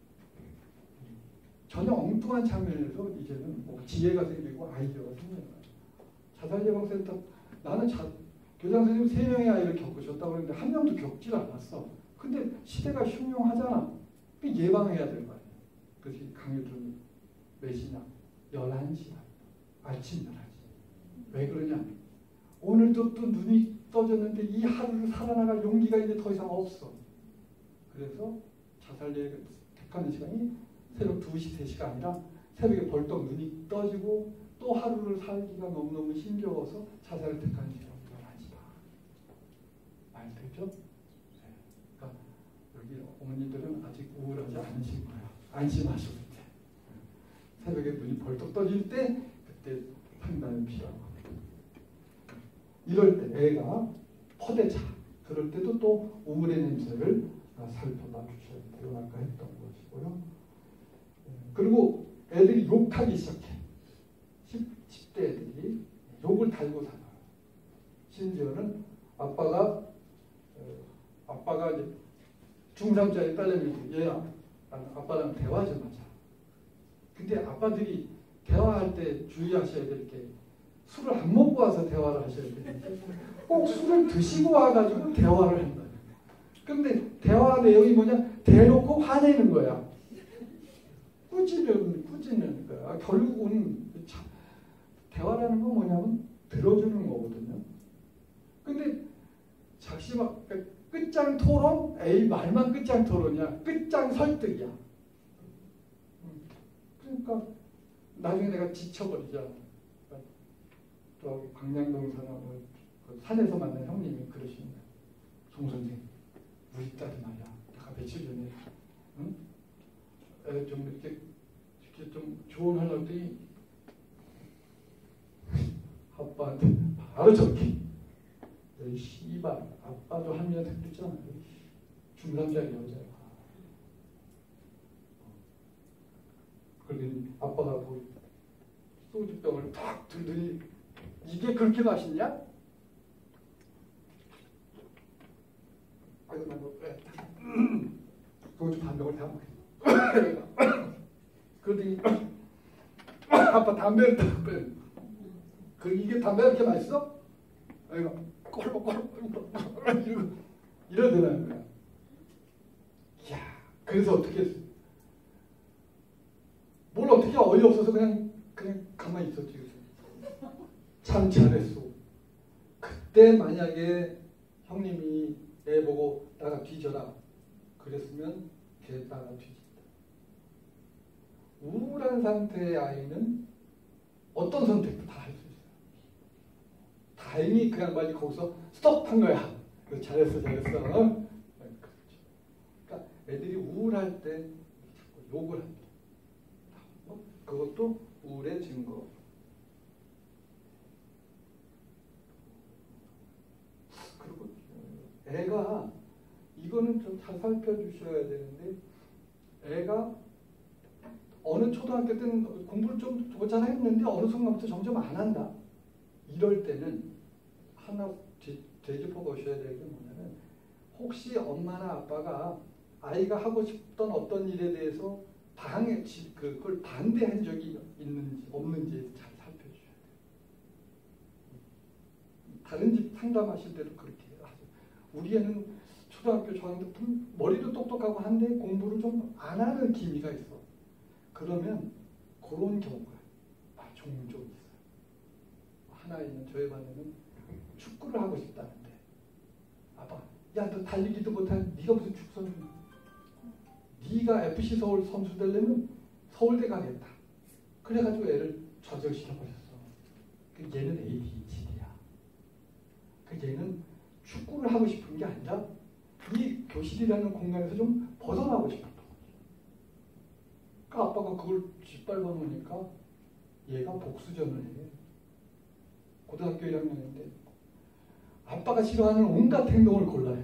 전혀 엉뚱한 장면에서 이제는 뭐 지혜가 생기고 아이디어가 생겨요. 자살예방센터 나는 자, 교장 선생님 세 명의 아이를 겪으셨다고 했는데 한 명도 겪질 않았어. 근데 시대가 흉흉하잖아. 예방해야 될 거 아니야. 그래서 강의 들으면 몇 시냐? 열한 시야. 아침 열한 시. 왜 그러냐? 오늘도 또 눈이 떠졌는데 이 하루를 살아나갈 용기가 이제 더 이상 없어. 그래서 자살 예를 택하는 시간이 새벽 두 시, 세 시가 아니라 새벽에 벌떡 눈이 떠지고 또 하루를 살기가 너무너무 힘겨워서 자살을 택하는 시간이 열한 시다. 말 되죠? 네. 그러니까 여기 어머니들은 아직 우울하지 않으신 거예요. 안심하셔도 돼. 새벽에 눈이 벌떡 떠질 때 그때 판단이 필요한 겁니다. 이럴 때 애가 포대차 그럴 때도 또 우울의 냄새를 살펴봐 주셔야 돼요. 아까 했던 것이고요. 그리고 애들이 욕하기 시작해. 십 대 애들이 욕을 달고 살아요. 심지어는 아빠가 어, 아빠가 이제 중삼짜리 딸내미 얘야 아빠랑 대화 좀 하자. 근데 아빠들이 대화할 때 주의하셔야 될 게 술을 안 먹고 와서 대화를 하셔야 되는데 꼭 술을 드시고 와가지고 대화를 한다. 근데 대화 내용이 뭐냐? 대놓고 화내는 거야. 꾸짖는, 꾸짖는 거야. 결국은 참, 대화라는 건 뭐냐면 들어주는 거거든요. 근데 작심한 끝장 토론? 에이 말만 끝장 토론이야. 끝장 설득이야. 그러니까 나중에 내가 지쳐버리잖아. 저기 광양동 사람을 그 산에서 만난 형님이 그러시는 거야. 송 선생, 우리 딸이 말이야. 내가 며칠 전에 응? 에, 좀 이렇게, 이렇게 좀 조언하려고 했더니 아빠한테 바로 저렇게 이 씨발 아빠도 하면 됐잖아. 중삼짜리 여자야. 그러더니 아빠가 뭐 소주병을 탁 들더니 이게 그렇게 맛있냐? 아이고 나 뭐 왜? 소주 반 병을 다 먹겠어. 그러더니 아빠 담배를 딱 빼. 그 이게 담배가 이렇게 맛있어? 아이고 꼴록꼴록 이러고 이러더라는 거야. 이야 그래서 어떻게 했어? 뭘 어떻게 어이없어서 그냥 그냥 가만히 있었지. 참 잘했어. 그때 만약에 형님이 애 보고 나가 뒤져라 그랬으면 걔 나가 뒤진다. 우울한 상태의 아이는 어떤 선택도 다 할 수 있어요. 다행히 그 양반이 거기서 스톱한 거야. 잘했어 잘했어. 어? 그러니까 애들이 우울할 때 자꾸 욕을 합니다. 그것도 우울의 증거. 그리고 애가 이거는 좀 잘 살펴주셔야 되는데 애가 어느 초등학교 때는 공부를 좀 잘 했는데 어느 순간부터 점점 안 한다. 이럴 때는 하나 되짚어 보셔야 될 게 뭐냐면 혹시 엄마나 아빠가 아이가 하고 싶던 어떤 일에 대해서 방해, 그걸 반대한 적이 있는지 없는지 잘 살펴줘야 돼요. 다른 집 상담하실 때도 그렇게 하죠. 우리 애는 초등학교 저학년 때 머리도 똑똑하고 한데 공부를 좀 안 하는 기미가 있어. 그러면 그런 경우가 종종 있어요. 하나 있는 저희 반에는 축구를 하고 싶다는데 아빠, 야 너 달리기도 못하는 네가 무슨 축구 선수냐? 네가 에프씨 서울 선수 되려면 서울대 가겠다. 그래가지고 애를 좌절시켜버렸어. 얘는 에이디에이치디야. 얘는 축구를 하고 싶은 게 아니라 이 교실이라는 공간에서 좀 벗어나고 싶었던 거죠. 그러니까 아빠가 그걸 짓밟아 놓으니까 얘가 복수전을 해. 고등학교 일 학년인데 아빠가 싫어하는 온갖 행동을 골라요.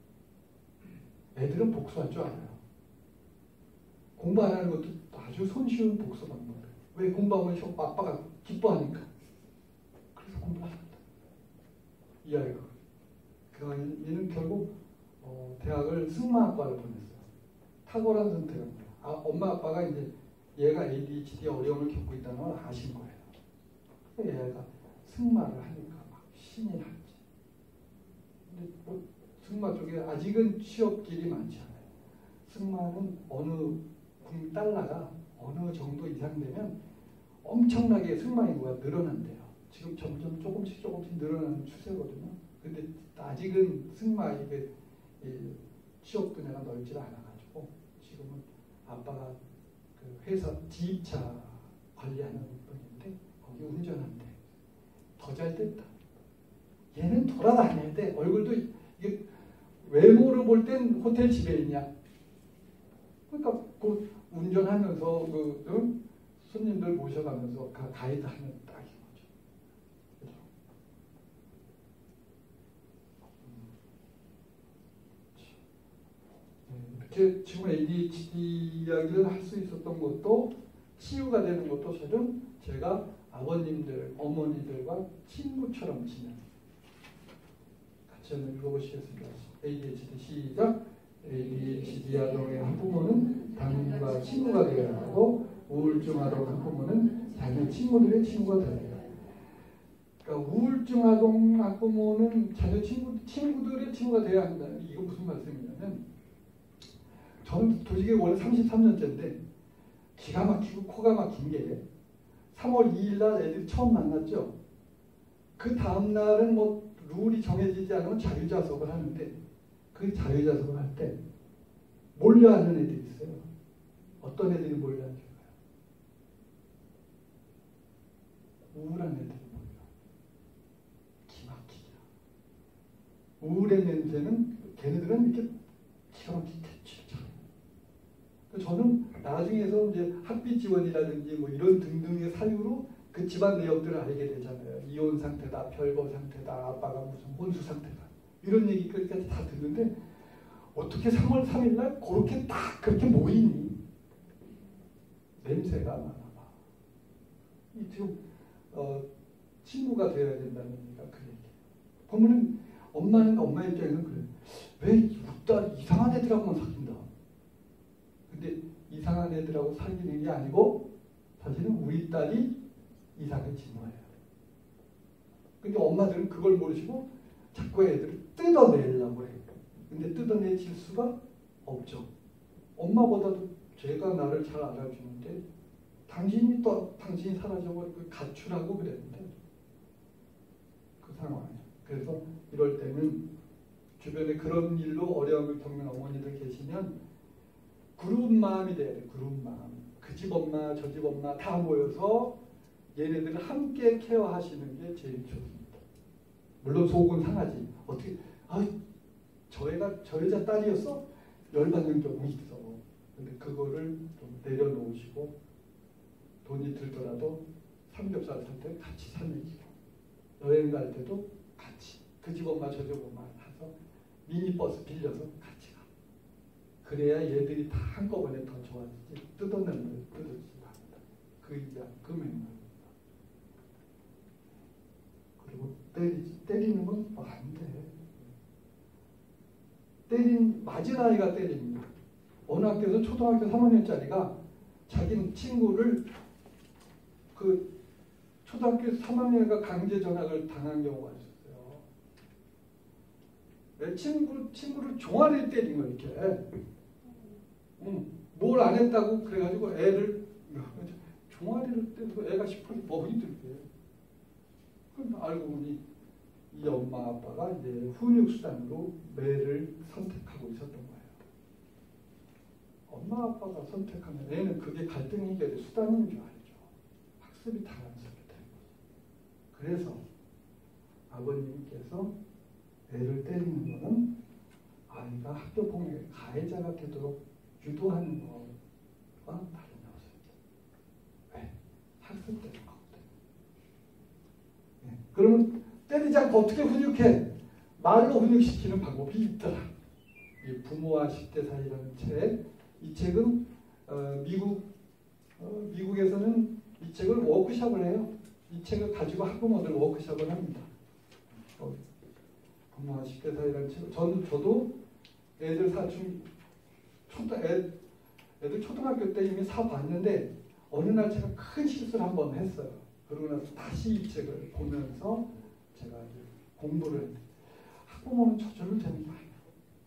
애들은 복수할 줄 알아요. 공부 안 하는 것도 아주 손쉬운 복수 방법이에요. 왜 공부하면 아빠가 기뻐하니까. 그래서 공부를 합니다. 이 아이가. 그 얘는 결국 어, 대학을 승마학과를 보냈어요. 탁월한 선택입니다. 아, 엄마 아빠가 이제 얘가 에이디에이치디 어려움을 겪고 있다는 걸 아신 거예요. 그래서 얘가 승마를 하니까 막 신이 났지. 근데 뭐 승마 쪽에 아직은 취업길이 많지 않아요. 승마는 어느 달러가 어느 정도 이상 되면 엄청나게 승마 인구가 늘어난대요. 지금 점점 조금씩 조금씩 늘어나는 추세거든요. 근데 아직은 승마 이게 취업 분야가 넓지 않아가지고 지금은 아빠가 그 회사 지입차 관리하는 분인데 거기 운전한대. 더 잘 됐다. 얘는 돌아다녀야 돼. 얼굴도 이게 외모로 볼 땐 호텔 지배인이야. 그러니까 그 운전하면서 그 응? 손님들 모셔가면서 가, 가이드 하면 딱인 거죠. 그렇죠? 이렇게 지금 에이디에이치디 이야기를 할 수 있었던 것도 치유가 되는 것도 사실은 제가 아버님들, 어머니들과 친구처럼 지내는 같이 한번 읽어보시겠습니다. 에이디에이치디 시작. 에이디에이치디 아동의 학부모는 당과 친구가 되어야 하고 우울증 아동 학부모는 자기 친구들의 친구가 되어야 해요. 그러니까 우울증 아동 학부모는 자기 친구, 친구들의 친구가 되어야 한다. 이거 무슨 말씀이냐면 저는 도저히 원래 삼십삼 년째인데 기가 막히고 코가 막힌 게 삼월 이일 날 애들이 처음 만났죠. 그 다음 날은 뭐 룰이 정해지지 않으면 자유자석을 하는데 그 자유자석을 할 때 몰려앉는 애들이 있어요. 어떤 애들이 몰려앉을까요? 우울한 애들이 몰려. 기막히죠. 우울의 냄새는 걔네들은 이렇게 기가 막히게 칠쳐요. 저는 나중에서 이제 학비 지원이라든지 뭐 이런 등등의 사유로 그 집안 내역들을 알게 되잖아요. 이혼 상태다, 별거 상태다, 아빠가 무슨 혼수 상태다. 이런 얘기까지 다 듣는데 어떻게 삼월 삼일 날 그렇게 딱 그렇게 모이니? 냄새가 나나 봐. 이 지금 어, 친구가 되어야 된다는 얘기가 그 얘기예요. 그러면 엄마는 엄마 입장에서는 그래요. 왜 우리 딸 이상한 애들하고만 사귄다. 근데 이상한 애들하고 사귀는 게 아니고 사실은 우리 딸이 이상해진 거예요. 근데 엄마들은 그걸 모르시고 자꾸 애들을 뜯어내려고 해요. 근데 뜯어내질 수가 없죠. 엄마보다도 제가 나를 잘 알아주는데 당신이 또 당신이 사라져버리고 가출하고 그랬는데 그 상황이에요. 그래서 이럴 때는 주변에 그런 일로 어려움을 겪는 어머니들 계시면 그룹 마음이 돼야 돼. 그룹 마음. 그 집 엄마 저 집 엄마 다 모여서 얘네들을 함께 케어하시는 게 제일 좋습니다. 물론 속은 상하지. 어떻게 아, 저 애가 저 여자 딸이었어? 열받는 경우 있어. 근데 그거를 좀 내려놓으시고 돈이 들더라도 삼겹살 살 때 같이 사 먹이고 여행 갈 때도 같이 그 집 엄마 저 집 엄마 사서 미니버스 빌려서 같이 가. 그래야 얘들이 다 한꺼번에 더 좋아지지. 뜯어내면 뜯어지지 않는다. 그 이자 그 맥락. 그리고 때리지. 때리는 건 안 돼. 때린 맞은 아이가 때립니다. 어느 학교에서 초등학교 삼 학년짜리가 자기는 친구를 그 초등학교 삼 학년가 강제 전학을 당한 경우가 있었어요. 내 친구, 친구를 종아리를 때린 거 이렇게. 응. 뭘 안 했다고 그래가지고 애를 종아리를 때리고 애가 싶어서 먹이 들게. 그럼 알고 보니 이 엄마 아빠가 이제 훈육 수단으로 매를 선택하고 있었던 거예요. 엄마 아빠가 선택하면 애는 그게 갈등 해결의 수단인 줄 알죠. 학습이 자연스럽게 되는 거죠. 그래서 아버님께서 애를 때리는 것은 아이가 학교 폭력의 가해자가 되도록 유도하는 것과 다른 요소입니다. 왜? 학습되는 거거든요. 네. 그러면 때리지 않고 어떻게 훈육해? 말로 훈육시키는 방법이 있더라. 이 부모와 십 대 사이라는 책, 이 책은 어, 미국 어, 미국에서는 이 책을 워크숍을 해요. 이 책을 가지고 학부모들 워크숍을 합니다. 어, 부모와 십 대 사이라는 책, 저는 저도 애들 사춘 초등 애, 애들 초등학교 때 이미 사 봤는데 어느 날 제가 큰 실수를 한번 했어요. 그러고 나서 다시 이 책을 보면서 제가 이제 공부를 했는데 학부모는 저절로 되는 거 아니에요.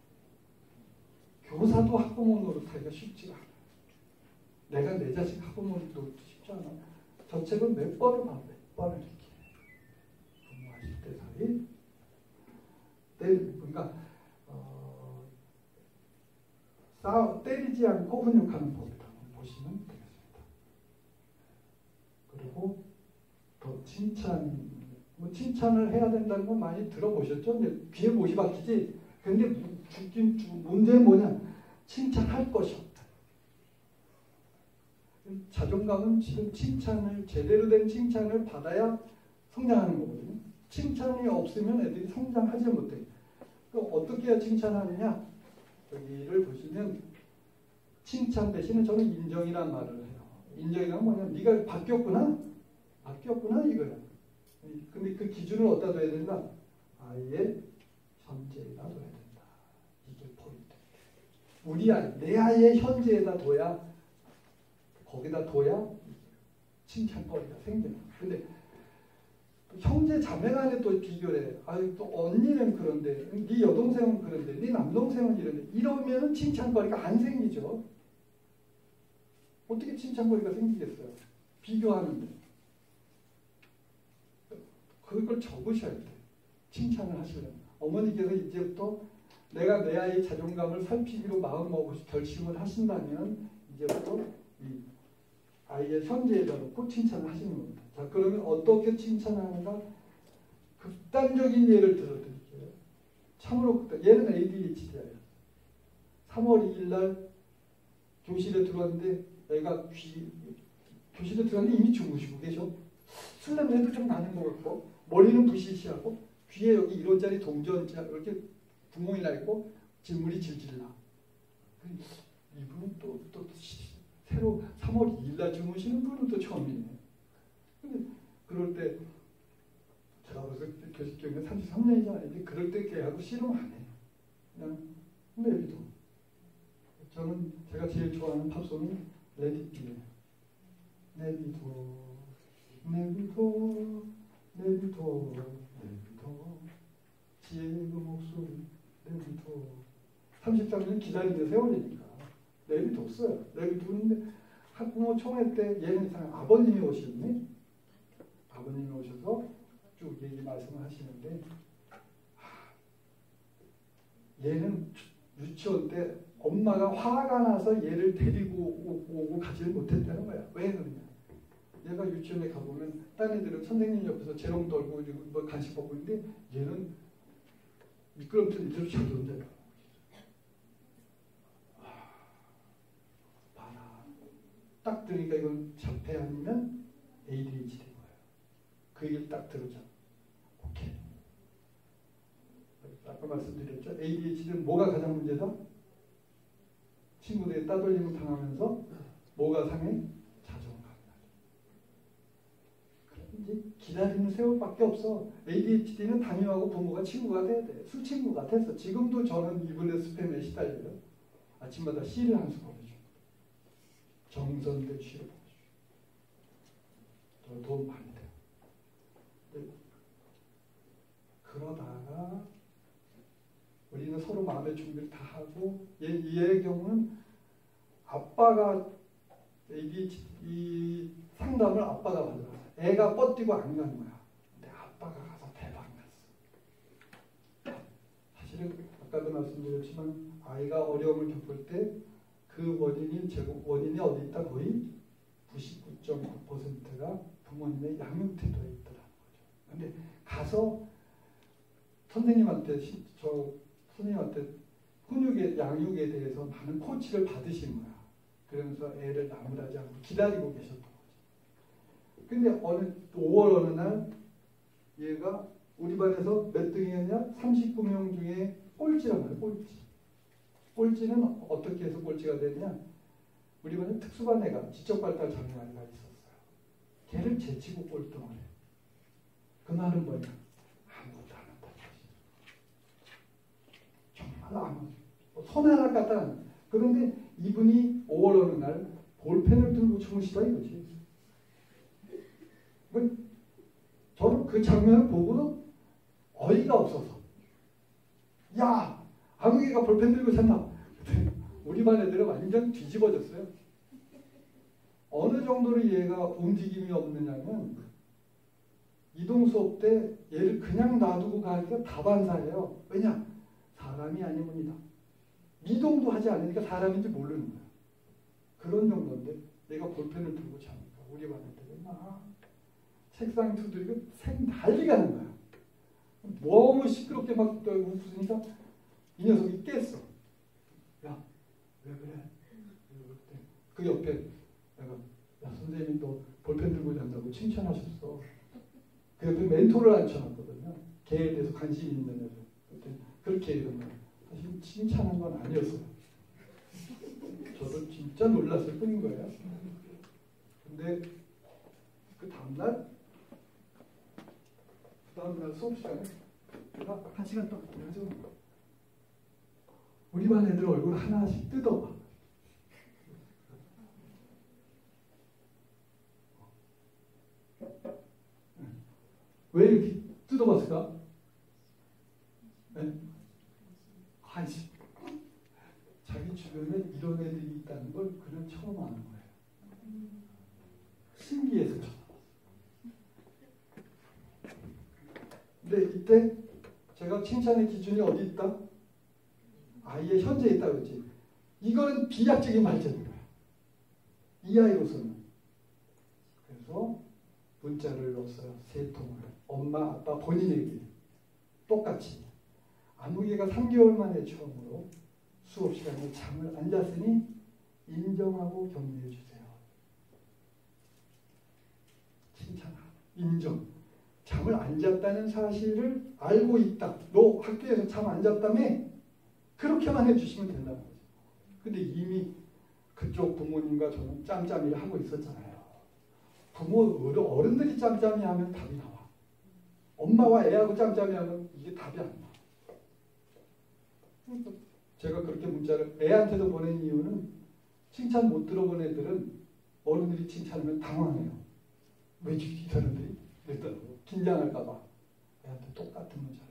교사도 학부모 노릇하기가 쉽지가 않아요. 내가 내 자식 학부모 노릇도 쉽지 않아. 저 책을 몇 번을 봐, 몇 번을 이렇게 부모와 십 대 사이 때리, 그러니까 어, 싸, 때리지 않고 훈육하는 법이다. 보시면 되겠습니다. 그리고 더 칭찬, 뭐 칭찬을 해야 된다는 건 많이 들어보셨죠? 이제 귀에 못이 박히지. 근데 웃긴 문제는 뭐냐? 칭찬할 것이 없다. 자존감은 지금 칭찬을 제대로 된 칭찬을 받아야 성장하는 거거든요. 칭찬이 없으면 애들이 성장하지 못해. 그럼 어떻게 해야 칭찬하느냐? 여기를 보시면 칭찬 대신에 저는 인정이란 말을 해요. 인정이란 뭐냐? 네가 바뀌었구나? 바뀌었구나 이거야. 근데 그 기준을 어디다 둬야 된다? 아이의 현재에다 둬야 된다. 이게 포인트. 우리 아이, 내 아이의 현재에다 둬야, 거기다 둬야 칭찬거리가 생겨요. 근데 형제 자매 간에 또 비교를 해. 아유, 또 언니는 그런데, 네 여동생은 그런데, 네 남동생은 이런데, 이러면 칭찬거리가 안 생기죠. 어떻게 칭찬거리가 생기겠어요? 비교하는데. 그걸 적으셔야 돼요. 칭찬을 하시려면. 어머니께서 이제부터 내가 내 아이의 자존감을 살피기로 마음먹고 결심을 하신다면 이제부터 이 아이의 현재에다 놓고 칭찬을 하시는 겁니다. 자, 그러면 어떻게 칭찬하는가? 극단적인 예를 들어드릴게요. 참으로 극단. 얘는 에이디에이치디예요. 삼월 이일 날 교실에 들어왔는데 애가 귀, 교실에 들어왔는데 이미 주무시고 계셔. 술 냄새도 좀 나는 것 같고 머리는 부시시하고 귀에 여기 일 호짜리 동전자 이렇게 구멍이 나 있고 진물이 질질 나. 이분은 또, 또 새로 삼월 이일 날 주무시는 분은 또 처음이네. 근데 그럴 때 제가 벌써 교직 경력 삼십삼 년이잖아요. 이제 그럴 때 걔하고 씨름 안 해요. 그냥 내비둬. 저는 제가 제일 좋아하는 팝송이 레디비예요. 내비둬, 내비둬, 내비둬, 내비둬, 지혜의 그 목소리 내비둬. 삼십삼 년 기다리는 세월이니까 내비뒀어요. 내비두는데 학부모 총회 때 얘는 이상 아버님이 오시니 아버님이 오셔서 쭉 얘기 말씀을 하시는데 하, 얘는 유치원 때 엄마가 화가 나서 얘를 데리고 오고 가지를 못했다는 거야. 왜 그러냐? 얘가 유치원에 가보면 딴 애들은 선생님 옆에서 재롱 떨고 뭐 간식 먹고 있는데 얘는 미끄럼틀 밑으로 쳐들어온다. 봐라. 딱 들으니까 이건 자폐 아니면 에이디에이치디인 거예요. 그 얘기를 딱 들었죠. 오케이. 아까 말씀드렸죠. 에이디에이치디는 뭐가 가장 문제다? 친구들이 따돌림을 당하면서 뭐가 상해? 자존감. 이제 기다리는 세월밖에 없어. 에이디에이치디는 담임하고 부모가 친구가 돼야 돼. 술 친구가 돼서 지금도 저는 이분의 스팸에 시달려요. 아침마다 씨를 한 수 보내줘. 정선대 쉬러 보내주고 돈 많이 돼요. 그러다가 우리는 서로 마음의 준비를 다 하고 얘, 얘의 경우는 아빠가 이, 이 상담을 아빠가 받으러 애가 뻗디고 안 간 거야. 근데 아빠가 가서 대박 났어. 사실은 아까도 말씀드렸지만 아이가 어려움을 겪을 때 그 원인이 제공 원인이 어디 있다? 거의 구십구 점 구 퍼센트가 부모님의 양육 태도에 있더라는 거죠. 근데 가서 선생님한테 저 선생님한테 훈육의 양육에 대해서 많은 코치를 받으신 거야. 그러면서 애를 나무라지 않고 기다리고 계셨던 거죠. 근데 어느 오월 어느 날 얘가 우리 반에서 몇 등이었냐? 삼십구 명 중에 꼴찌란 말이야. 꼴찌. 꼴찌는 어떻게 해서 꼴찌가 되냐? 우리 반에 특수반 애가 지적발달 장애 아이가 있었어요. 걔를 제치고 꼴등을 해. 그 말은 뭐냐? 아무것도 안 한다는 거지. 정말 아무 손 하나 갖다 안. 그런데 이분이 오월 어느 날 볼펜을 들고 주무시다 이거지. 저는 그 장면을 보고도 어이가 없어서 야! 아무개가 볼펜 들고 잤나? 우리 반 애들은 완전 뒤집어졌어요. 어느 정도로 얘가 움직임이 없느냐면 이동 수업 때 얘를 그냥 놔두고 가기가 다반사예요. 왜냐? 사람이 아니문이다. 미동도 하지 않으니까 사람인지 모르는 거야. 그런 정도인데 얘가 볼펜을 들고 자니까 우리 반 애들은 막 책상 두드리고 색 난리가 난 거야. 너무 시끄럽게 막 웃으니까 이 녀석이 깼어. 야, 왜 그래? 그 옆에 내가 야 선생님이 너 볼펜 들고 잔다고 칭찬하셨어. 그 옆에 멘토를 앉혀놨거든요. 걔에 대해서 관심이 있는 애들. 그때 그렇게 이런 거. 사실 칭찬한 건 아니었어요. 저도 진짜 놀랐을 뿐인 거예요. 근데 그 다음날 그 다음날 수업 시간에 내가 한 시간 동안 그래서 우리 반 애들 얼굴 하나씩 뜯어봐. 왜 이렇게 뜯어봤을까? 네? 관심. 자기 주변에 이런 애들이 있다는 걸 그냥 처음 아는 거예요. 신기해서 쳐다봤어. 근데 이때 제가 칭찬의 기준이 어디 있다? 아이의 현재에 있다 그랬지. 이거는 비약적인 발전인 거야. 이 아이로서는. 그래서 문자를 넣었어요. 세 통을. 엄마, 아빠 본인에게 똑같이. 아무개가 삼 개월 만에 처음으로 수업 시간에 잠을 안 잤으니 인정하고 격려해 주세요. 칭찬하고 인정. 잠을 안 잤다는 사실을 알고 있다. 너 학교에서 잠 안 잤다며? 그렇게만 해주시면 된다는 거죠. 근데 이미 그쪽 부모님과 저는 짬짬이를 하고 있었잖아요. 부모, 어른들이 짬짬이 하면 답이 나와. 엄마와 애하고 짬짬이 하면 이게 답이 안 나와. 제가 그렇게 문자를 애한테도 보낸 이유는 칭찬 못 들어본 애들은 어른들이 칭찬하면 당황해요. 왜 이 사람들이? 그랬더라고. 긴장할까봐. 애한테 똑같은 문자를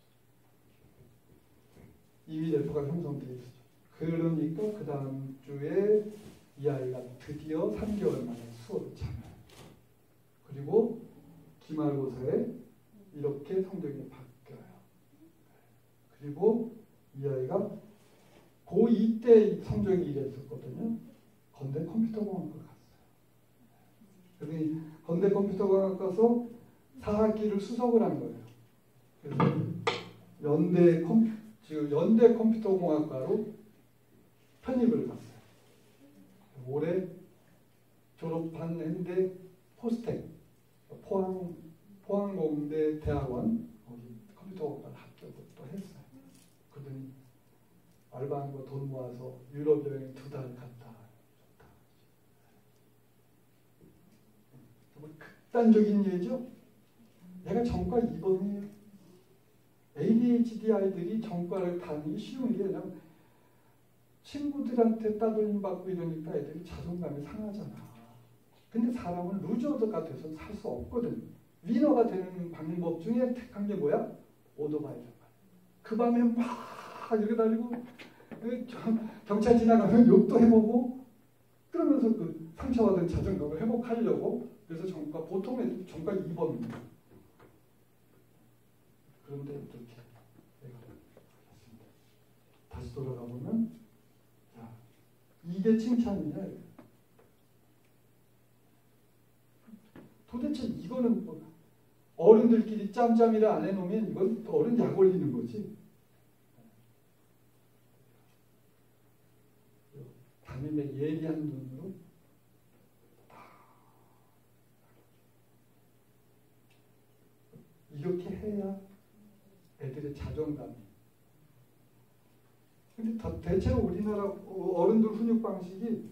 이미 래퍼가 형성되어 있었죠. 그러니까 그 다음 주에 이 아이가 드디어 삼 개월 만에 수업을 참여해요. 그리고 기말고사에 이렇게 성적이 바뀌어요. 그리고 이 아이가 고이 때 성적이 이랬었거든요. 건대 컴퓨터공학과 갔어요. 그래서 건대 컴퓨터공학 가서 사 학기를 수석을 한 거예요. 그래서 연대 컴퓨터 지금 연대 컴퓨터공학과로 편입을 갔어요. 올해 졸업한 했는데 포스텍 포항 포항공대 대학원 거기 컴퓨터공학과를 합격을 또 했어요. 그러더니 알바한 거 돈 모아서 유럽 여행 두 달 갔다 왔다. 정말 극단적인 예죠. 내가 전과 이 번이에요. 에이디에이치디 아이들이 전과를 다니기 쉬운 게 그냥 친구들한테 따돌림 받고 이러니까 애들이 자존감이 상하잖아. 근데 사람은 루저가 돼서 살 수 없거든. 위너가 되는 방법 중에 택한 게 뭐야? 오토바이란 말이야. 그 밤에 막 이렇게 달리고 경찰 지나가면 욕도 해보고 그러면서 그 상처받은 자존감을 회복하려고. 그래서 전과 보통 애들 전과 이 번입니다. 그런데 이렇게 내가 알았습니다. 다시 돌아가 보면 자, 이게 칭찬이냐? 도대체 이거는 뭐 어른들끼리 짬짬이를 안 해놓으면 이건 어른 약 올리는 거지. 담임의 예리한 눈으로 이렇게 해야 애들의 자존감이. 근데 대체로 우리나라 어른들 훈육 방식이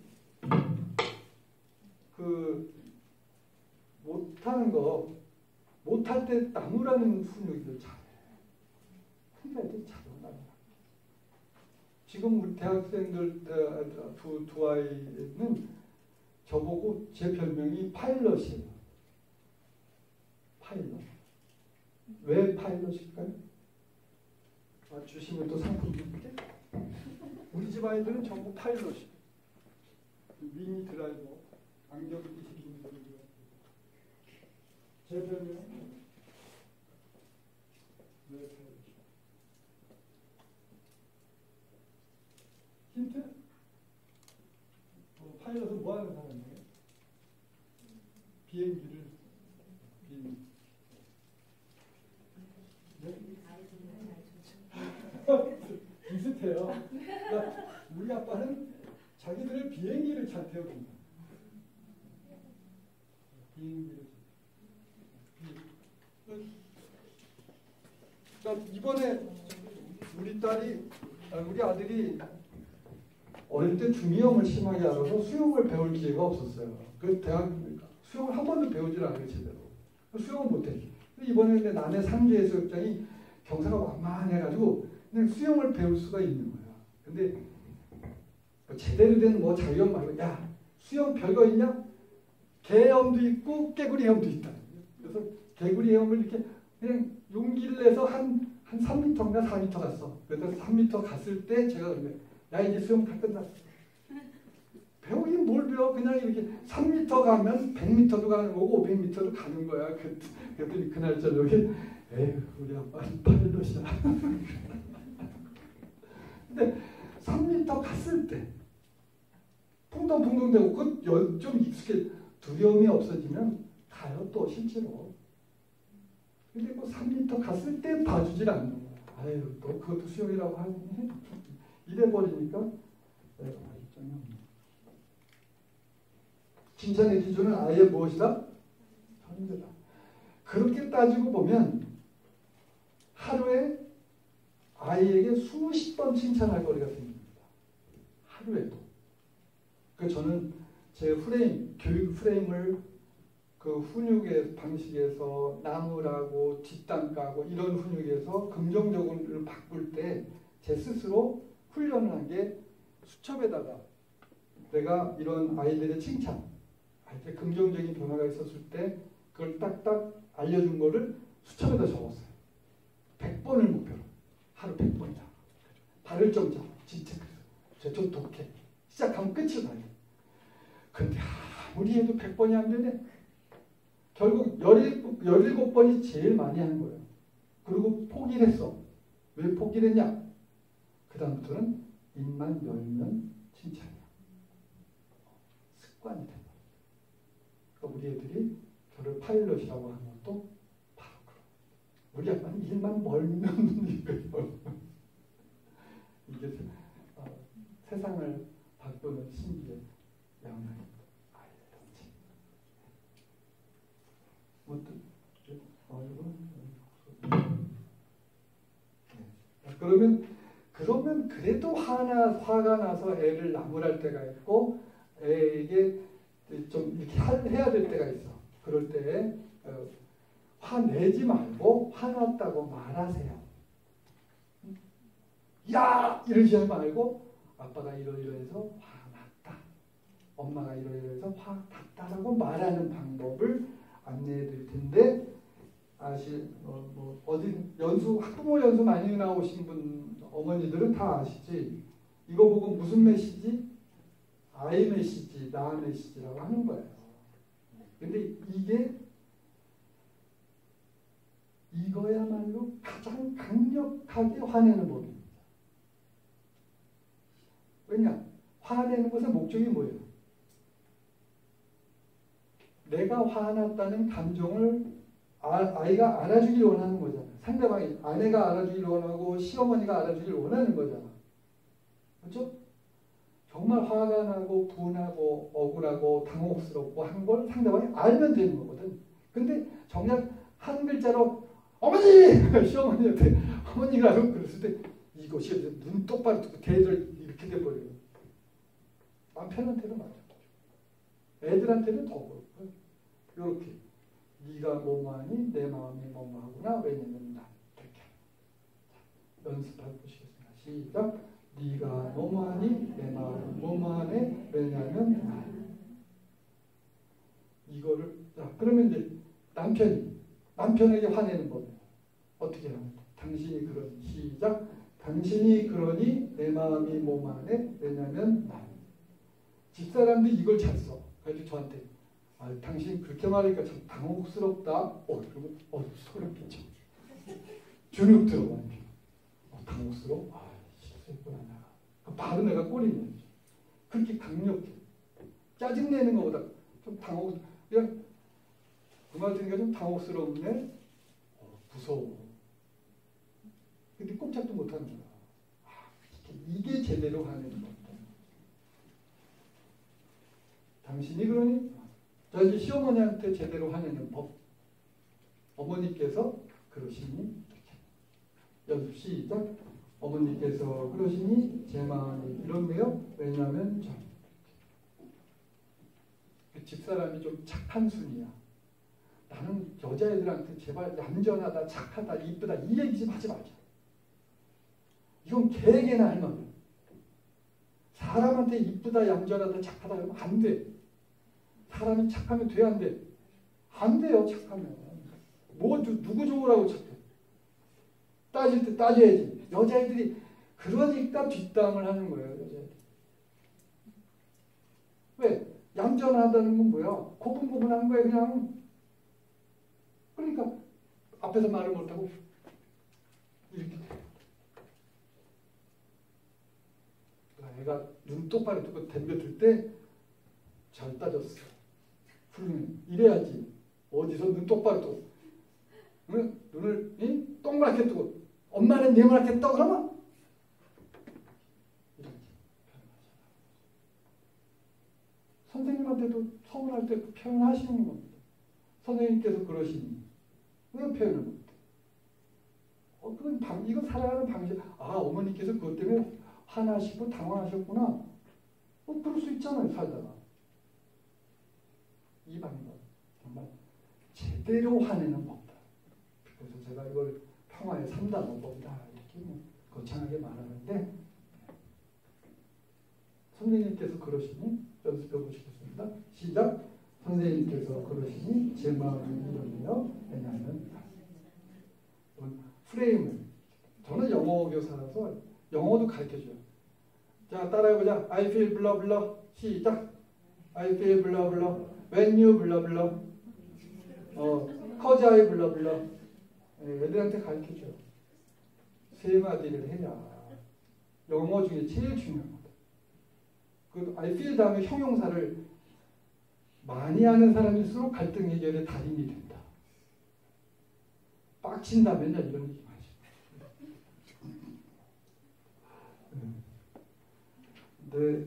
그 못하는 거 못할 때 나무라는 훈육을 잘해. 근데 애들이 자존감이. 지금 우리 대학생들 두, 두 아이는 저보고 제 별명이 파일럿이에요. 파일럿. 왜 파일럿일까요? 아, 주시면 또 상품 줄게. 우리 집 아이들은 전부 파일럿이에요. 미니 드라이버, 안경 끼시는 분들. 제 별명은 왜 파일럿이에요? 힌트? 어, 파일럿은 뭐 하는 사람이에요? 비행기를 비행기. 네? 비슷해요. 그러니까 우리 아빠는 자기들의 비행기를 잘 태워준다. 비행기를. 그러니까 이번에 우리 딸이, 우리 아들이 어릴 때 중이염을 심하게 알아서 수영을 배울 기회가 없었어요. 그 대학 수영을 한 번도 배우질 않아요, 제대로. 수영을 못해. 이번에 난해 상주 해수욕장이 경사가 완만해가지고 그냥 수영을 배울 수가 있는 거야. 근데 뭐 제대로 된 뭐 자유형 말고, 야, 수영 별거 있냐? 개염도 있고 깨구리 헤엄도 있다. 그래서 개구리 헤엄을 이렇게 그냥 용기를 내서 한, 한 삼 미터인가 사 미터 갔어. 그래서 삼 미터 갔을 때 제가 그러면, 야, 이제 수영 다 끝났어. 배우긴 뭘 배워? 그냥 이렇게 삼 미터 가면 백 미터도 가는 거고 오백 미터도 가는 거야. 그랬더니 그날 저녁에, 에휴, 우리 아빠는 파일럿이야. 근데 삼 미터 갔을 때 풍덩풍덩대고 그 좀 익숙해 두려움이 없어지면 가요 또 실제로. 근데 뭐 삼 미터 갔을 때 봐주질 않는 거야. 아유, 또 그것도 수영이라고 하니 이래버리니까 내가 발전이 없네. 칭찬의 기준은 아예 무엇이다? 현재다. 그렇게 따지고 보면 하루에 아이에게 수십 번 칭찬할 거리가 생깁니다. 하루에도. 그 저는 제 프레임, 교육 프레임을 그 훈육의 방식에서 나무라고 뒷담 까고 이런 훈육에서 긍정적으로 바꿀 때 제 스스로 훈련을 한 게 수첩에다가 내가 이런 아이들의 칭찬, 아이들의 긍정적인 변화가 있었을 때 그걸 딱딱 알려준 거를 수첩에다 적었어요. 백 번을 목표로. 하루 백 번이다. 바를 좀 잡아. 진짜 그래서 좀 독해. 시작하면 끝이 나요. 근데 아무리 해도 백 번이 안 되네. 결국 열일곱 번이 제일 많이 하는 거예요. 그리고 포기를 했어. 왜 포기를 했냐? 그 다음부터는 입만 열면 칭찬이야. 습관이 된 거예요. 그러니까 우리 애들이 저를 파일럿이라고 하는 것도 바로 그런 거예요. 우리 아빠는 일만 멀면 이거예요. 이게 어, 세상을 바꾸는 신비의 영향입니다. 그러면 그러면 그래도 화나 화가 나서 애를 나무랄 때가 있고 애에게 좀 이렇게 해야 될 때가 있어. 그럴 때 어, 화내지 말고 화났다고 말하세요. 야! 이러지 말고 아빠가 이러이러해서 화났다. 엄마가 이러이러해서 화났다라고 말하는 방법을 안내해 드릴 텐데 아시 어, 뭐 어디 연수 학부모 연수 많이 나오신 분 어머니들은 다 아시지. 이거 보고 무슨 메시지? 아이 메시지, 나 메시지라고 하는 거예요. 근데 이게 이거야말로 가장 강력하게 화내는 법입니다. 왜냐? 화내는 것의 목적이 뭐예요? 내가 화났다는 감정을 아이가 알아주길 원하는 거잖아. 상대방이 아내가 알아주길 원하고 시어머니가 알아주길 원하는 거잖아. 그렇죠? 정말 화가 나고 분하고 억울하고 당혹스럽고 한 걸 상대방이 알면 되는 거거든. 근데 정작 한 글자로 어머니! 시어머니한테 어머니라고 그랬을 때 이것이 눈 똑바로 뜨고 대를 이렇게 돼버려요. 남편한테는 마찬가지고 애들한테는 더 그렇고 이렇게 네가 뭐뭐하니 내 마음이 뭐뭐하구나. 왜냐면 난 이렇게 연습해 보시겠습니다. 시작. 네가 뭐뭐하니 내 마음이 뭐뭐하네. 왜냐면 난 이거를 자 그러면 이제 남편이 남편에게 화내는 법이에요. 어떻게 하면 당신이 그러니 시작. 당신이 그러니 내 마음이 뭐뭐하네. 왜냐면 난 집사람들이 이걸 잘 써. 그래서 저한테 아, 당신 그렇게 말하니까 참 당혹스럽다. 어, 그러면 어, 소름 끼쳐. 주눅 들어가. 어, 당혹스러워? 아, 실수했구나 내가. 바로 내가 꼬리는 거지. 그렇게 강력해. 짜증내는 것보다 좀 당혹, 그냥 그 말 들으니까 좀 당혹스럽네. 어, 무서워. 근데 꼼짝도 못하는 거야. 아, 이게 제대로 하는 겁니다. 당신이 그러니 자 이제 시어머니한테 제대로 화내는 법. 어머니께서 그러시니 연습 시작. 어머니께서 그러시니 제 마음이 이렇네요. 왜냐하면 저 그 집사람이 좀 착한 순이야. 나는 여자애들한테 제발 얌전하다, 착하다, 이쁘다 이 얘기 좀 하지 말자. 이건 개개나 할 말이야. 사람한테 이쁘다, 얌전하다, 착하다 하면 안 돼. 사람이 착하면 돼, 안 돼? 안 돼요, 착하면. 뭐, 누구 좋으라고 착해? 따질 때 따져야지. 여자애들이 그러니까 뒷담을 하는 거예요, 여자애들. 왜? 얌전하다는 건 뭐야? 고분고분한 거예요, 그냥. 그러니까 앞에서 말을 못하고 이렇게 애가 눈 똑바로 뜨고 덤벼들 때 잘 따졌어. 훌륭해. 이래야지. 어디서 눈 똑바로 뜨고 응? 눈을 응? 동그랗게 뜨고 엄마는 네모나게 떠 그러면 이렇게 선생님한테도 서운할 때 표현하시는 겁니다. 선생님께서 그러시니 왜 표현을 못해? 어, 그건 방, 이건 살아가는 방식. 아, 어머니께서 그것 때문에 화나시고 당황하셨구나. 어, 그럴 수 있잖아요, 살다가. 이 방법 정말 제대로 화내는 법이다. 그래서 제가 이걸 평화의 삼 단원법이다 이렇게 뭐 거창하게 말하는데 선생님께서 그러시니 연습해 보시겠습니다. 시작. 선생님께서 그러시니 제 마음이 이러네요. 왜냐하면 프레임을 저는 영어 교사라서 영어도 가르쳐줘요. 자 따라해보자. I feel blah blah. 시작. I feel blah blah. When you blah blah. 어, cause I blah blah. 네, 애들한테 가르쳐줘요. 세 마디를 해야 영어 중에 제일 중요한 거다. 그 I feel 다음에 형용사를 많이 하는 사람일수록 갈등 해결의 달인이 된다. 빡친다면요 이런 얘기 많이 네.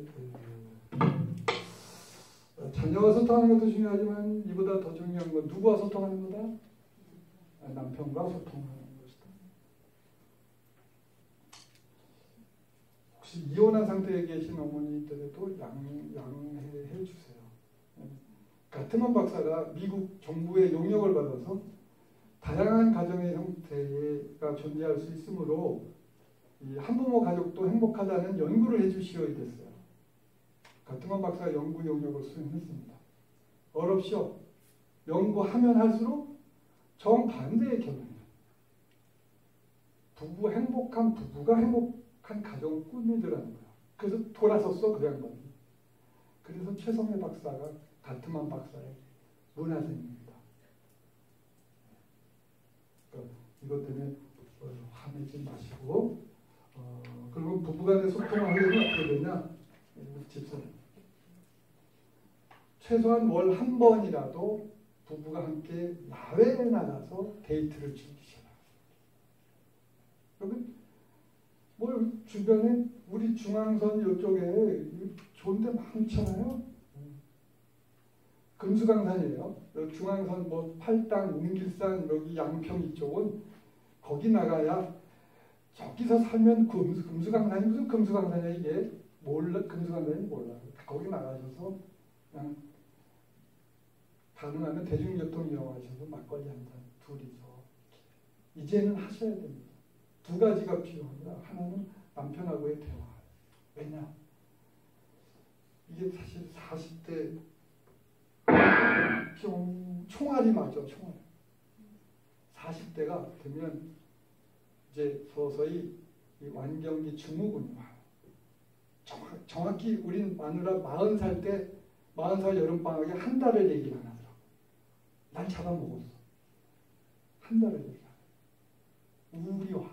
네, 자녀와 소통하는 것도 중요하지만 이보다 더 중요한 건 누구와 소통하는 거다? 남편과 소통하는 것이다. 혹시 이혼한 상태에 계신 어머니들에도 양, 양해해 주세요. 가트만 박사가 미국 정부의 용역을 받아서 다양한 가정의 형태가 존재할 수 있으므로 이 한부모 가족도 행복하다는 연구를 해주시어야 됐어요. 가트만 박사가 연구 용역을 수행했습니다. 어렵죠. 연구하면 할수록 정반대의 결론이에요. 부부 행복한 부부가 행복한 가정을 꾸미더라는 거예요. 그래서 돌아섰어 그 양반이. 그래서 최성애 박사가 가트만 박사의 문화생입니다. 그러니까 이것 때문에 화내지 마시고 어, 그리고 부부간의 소통을 하려면 어떻게 되냐? 집사람 최소한 월 한 번이라도 부부가 함께 야외에 나가서 데이트를 즐기셔라. 여기 뭐 주변에 우리 중앙선 이쪽에 좋은 데 많잖아요. 금수강산이에요. 중앙선 뭐 팔당, 웅길산, 여기 양평 이쪽은 거기 나가야 저기서 살면 금수, 금수강산이 무슨 금수강산이야 이게 몰라 금수강산이 몰라. 거기 나가셔서 그냥 가능하면 대중교통 이용하셔서 막걸리 한 잔 둘이서 이제는 하셔야 됩니다. 두 가지가 필요합니다. 하나는 남편하고의 대화. 왜냐? 이게 사실 사십 대 좀 총알이 맞아, 총알. 사십 대가 되면 이제 서서히 이 완경기 증후군이 와요. 정확, 정확히 우린 마누라 마흔 살 때, 마흔 살 여름방학에 한 달을 얘기를 안 하더라고. 난 잡아먹었어. 한 달을 얘기를 안 해. 우울이 와.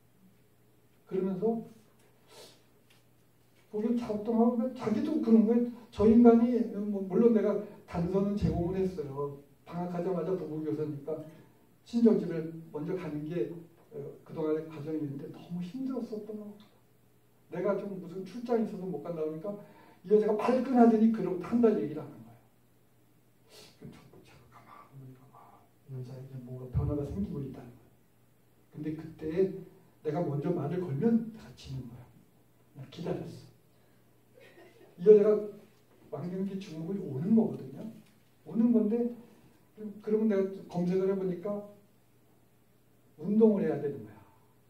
그러면서 거기 작동하고 자기도 그런 거예요. 저 인간이 뭐 물론 내가 단서는 제공을 했어요. 방학하자마자 부부교사니까 친정집에 먼저 가는 게 어, 그동안의 과정이었는데 너무 힘들었었던 거. 내가 좀 무슨 출장이 있어서 못 간다 그러니까 이 여자가 발끈하더니 그러고 한 달 얘기를 하는 거예요. 제가 가만히 보니까 이 여자에게 뭐가 변화가 생기고 있다는 거예요. 근데 그때 내가 먼저 말을 걸면 내가 지는 거야. 나 기다렸어. 이 여자가 완경기 증후군이 오는 거거든요. 오는 건데 그러면 내가 검색을 해보니까 운동을 해야 되는 거야.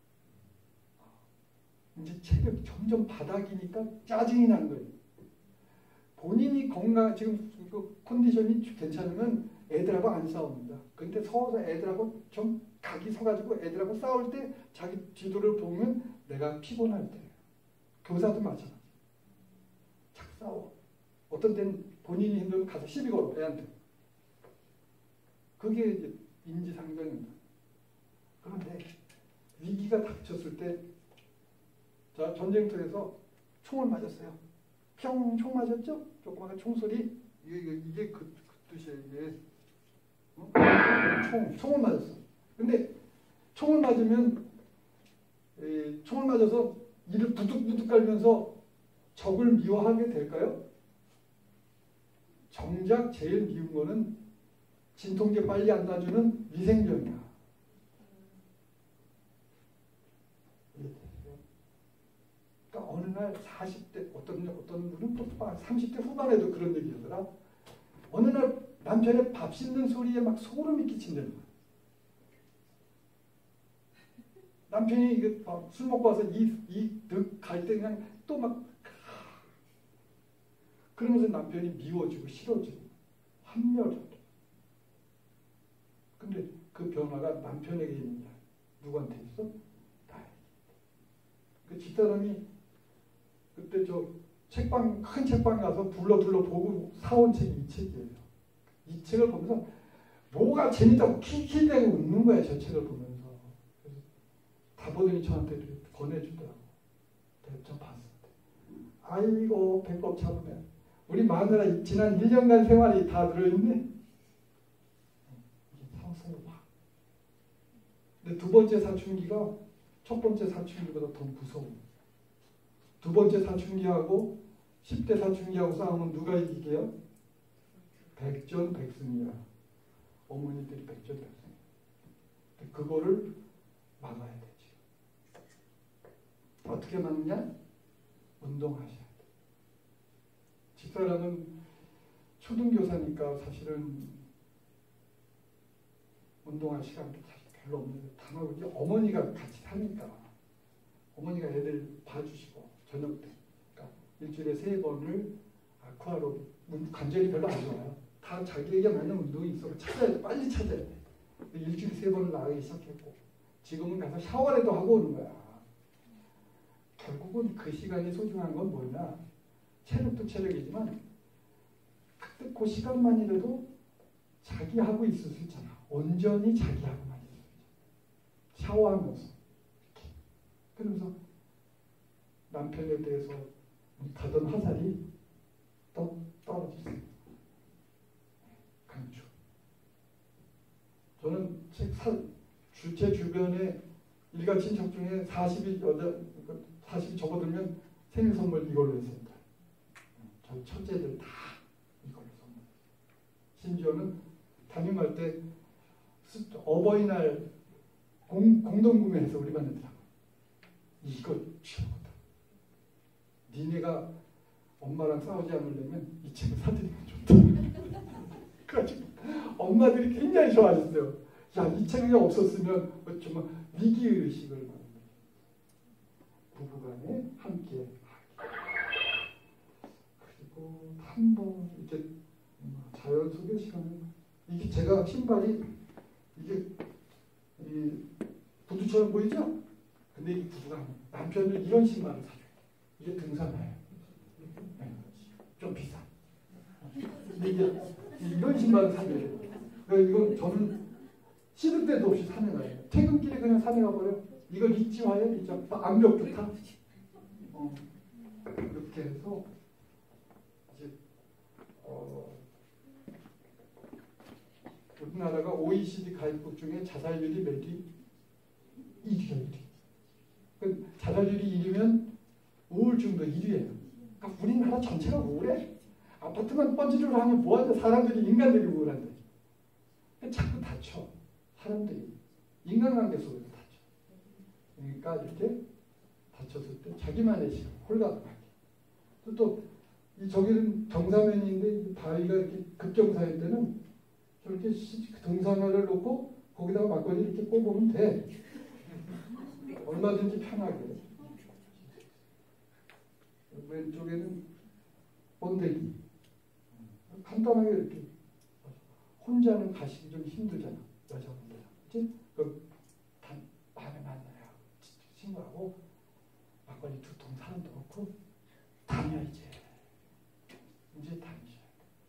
이제 체력이 점점 바닥이니까 짜증이 나는 거예요. 본인이 건강 지금 그 컨디션이 괜찮으면 애들하고 안 싸웁니다. 근데 서서 애들하고 좀 각이 서가지고 애들하고 싸울 때 자기 뒤도를 보면 내가 피곤할 때. 교사도 마찬가지. 착 싸워. 어떤 때는 본인이 힘들면 가서 시비 걸어 애한테. 그게 이제 인지상정입니다. 그런데 위기가 닥쳤을 때 자, 전쟁터에서 총을 맞았어요. 평, 총 맞았죠? 조그마한 총소리. 이게, 이게, 이게 그, 그 뜻이에요, 이게. 어? 총, 총을 맞았어. 근데 총을 맞으면, 에, 총을 맞아서 이를 부득부득 깔면서 적을 미워하게 될까요? 정작 제일 미운 거는 진통제 빨리 안 놔주는 위생병이야. 그러니까 어느 날 사십 대 어떤 어떤 분은 또 삼십 대 후반에도 그런 얘기하더라. 어느 날 남편의 밥 씹는 소리에 막 소름이 끼친다는 거야. 남편이 이게 술 먹고 와서 이이득갈 때 그냥 또 막 그러면서 남편이 미워지고 싫어지고 환멸하고. 근데 그 변화가 남편에게 있느냐? 누구한테 있어? 나에게. 그 집사람이 그때 저 책방 큰 책방 가서 둘러 둘러 보고 사온 책이 이 책이에요. 이 책을 보면서 뭐가 재밌다고 킥킥대고 웃는 거야. 저 책을 보면서. 그래서 다 보더니 저한테 이렇게 권해주더라고. 저 봤을 때. 아이고 배꼽 잡으면 우리 마누라 지난 일 년간 생활이 다 들어있네. 이게 서서히 와. 근데 두 번째 사춘기가 첫 번째 사춘기보다 더 무서워. 두 번째 사춘기하고 십 대 사춘기하고 싸우면 누가 이기게요? 백전백승이야. 어머니들이 백전백승. 그거를 막아야 되지. 어떻게 막냐? 운동하셔야 돼. 집사람은 초등교사니까 사실은 운동할 시간도 사실 별로 없는데 다만 이제 어머니가 같이 사니까 어머니가 애들 봐주시고 저녁 때 그러니까 일주일에 세 번을 아쿠아로빅 관절이 별로 안 좋아요. 다 자기에게 맞는 운동이 있어 찾아야 돼. 빨리 찾아야 돼. 일주일에 세 번을 나가기 시작했고 지금은 가서 샤워라도 하고 오는 거야. 결국은 그 시간이 소중한 건 뭐냐? 체력도 체력이지만 그때 그 시간만이라도 자기하고 있을 수 있잖아. 온전히 자기하고만 있을 수 있잖아. 샤워하면서 이렇게. 그러면서 남편에 대해서 가던 화살이 또 떨어지세요. 강추. 저는 제 주변에 일가 친척 중에 사십이 여자, 사십이 접어들면 생일 선물 이걸로 했습니다. 저 첫째들 다 이걸로 선물. 심지어는 담임할 때 어버이날 공, 공동구매해서 우리 반 애들하고 이거 최고다. 니네가 엄마랑 싸우지 않으려면 이 책을 사드리면 좋다. 그래가지고 엄마들이 굉장히 좋아하셨어요. 야, 이 책이 없었으면 정말 위기의식을 받는 거예요. 부부간에 함께 그리고 한 번 이제 자연 속의 시간을 이게 제가 신발이 이게 이 구두처럼 보이죠? 근데 이 구두가 남편은 이런 신발을 사줘요. 이게 등산화예요. 네. 좀 비싸. 근데 이게 이런 신발을 사줘요. 그러니까 이건 저는 시도 때도 없이 산에 가요. 퇴근길에 그냥 산에 가버려요. 이거 리치화예요, 리치. 암벽 좋다. 어, 이렇게 해서 이제 어, 우리나라가 오이시디 가입국 중에 자살률이 몇 위? 일 위야, 일 위. 그 자살률이 일 위면 우울증도 일 위예요. 그러니까 우리나라 전체가 우울해. 아파트만 번지르르 하면 뭐하냐. 사람들이, 인간들이 우울한데. 자꾸 다쳐. 사람들이. 인간관계 속에서 다쳐. 그러니까 이렇게 다쳤을 때 자기만의 시간, 홀가분하게. 또, 또, 이 저기는 정사면인데 바위가 이렇게 급경사일 때는 저렇게 등산화를 놓고 거기다가 막걸리 이렇게 꼽으면 돼. 얼마든지 편하게. 왼쪽에는 번데기. 간단하게 이렇게. 혼자는 가시기 좀 힘들잖아. 여자분들. 그치? 그럼 단, 마음에 만나요. 친구하고 막걸리 두 통 사람도 놓고 다녀야지. 이제 다니셔야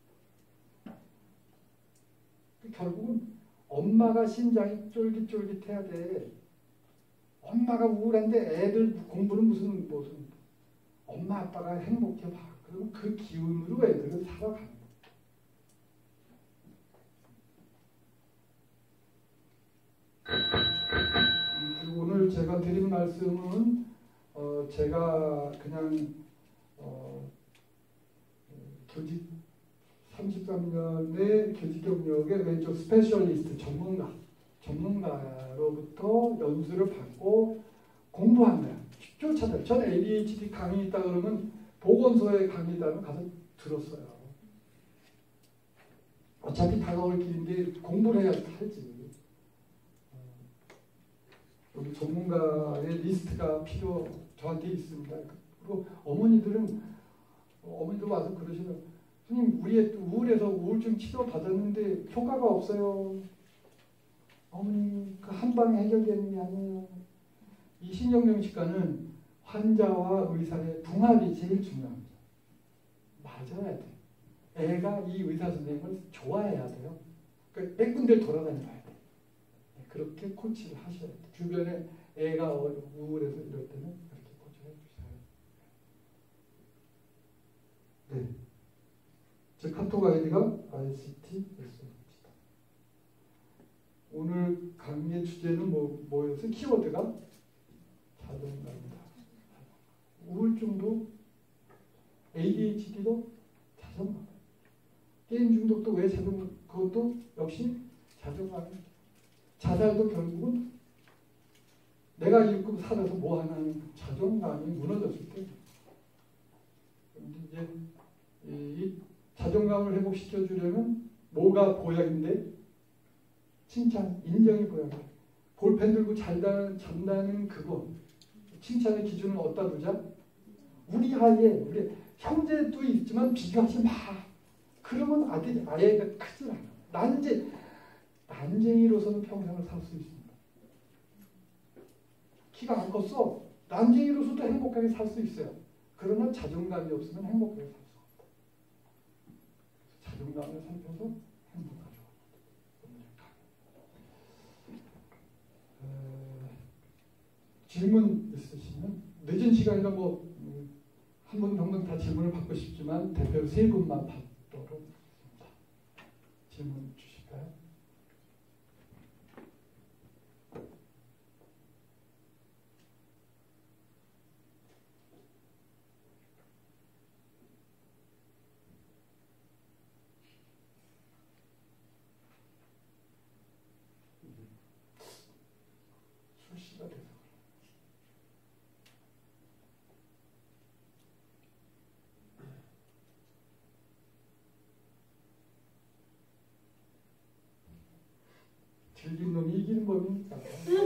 돼. 결국은 엄마가 심장이 쫄깃쫄깃해야 돼. 엄마가 우울한데 애들 공부는 무슨 무슨 엄마 아빠가 행복해 봐. 그리고 그 기운으로 애들은 살아가는 거야. 그리고 오늘 제가 드린 말씀은 어 제가 그냥 어 교직 삼십삼 년의 교직 경력의 왼쪽 스페셜리스트 전문가 전문가로부터 연수를 받고 공부한 거야. 쫓아다녀. 전 에이디에이치디 강의 있다 그러면 보건소에 강의 있다면 가서 들었어요. 어차피 다가올 길인데 공부를 해야 살지. 여기 전문가의 리스트가 필요 저한테 있습니다. 그리고 어머니들은 어머니들 와서 그러시면 선생님 우리 애 우울해서 우울증 치료 받았는데 효과가 없어요. 어머니 그 한 방에 해결되는 게 아니에요. 이 신경정신과는 환자와 의사의 궁합이 제일 중요합니다. 맞아야 돼. 애가 이 의사 선생님을 좋아해야 돼요. 그러니까 백 군데를 돌아다녀봐야 돼. 그렇게 코치를 하셔야 돼. 주변에 애가 우울해서 이럴 때는 그렇게 코치를 해주셔야 돼요. 네. 제 카톡 아이디가 아이씨티 에스오입니다. 오늘 강의 주제는 뭐, 뭐였어요? 키워드가 자존감이다. 우울증도 에이디에이치디도 자존감. 게임 중독도 왜 자존감? 그것도 역시 자존감이다. 자살도 결국은 내가 이렇게 살아서 뭐 하나는 자존감이 무너졌을 때 이제 이 자존감을 회복시켜 주려면 뭐가 보약인데 칭찬, 인정이 보약이야. 볼펜 들고 잘다는 잔다는 그거 칭찬의 기준은 어디다 두자? 우리 하에 우리 형제도 있지만 비교하지 마. 그러면 아들이 아이가 크지 않아. 난쟁 난쟁이로서는 평생을 살 수 있습니다. 키가 안 컸어. 난쟁이로서도 행복하게 살 수 있어요. 그러나 자존감이 없으면 행복하게 살 수 없다. 자존감을 살펴서 행복하죠. 어, 질문 있으시면 늦은 시간이라 뭐 한 분 정도 다 질문을 받고 싶지만 대표 세 분만 받도록 하겠습니다. 질문 주실까요? 출시가 돼서 즐긴 놈이 이기는 법이니까.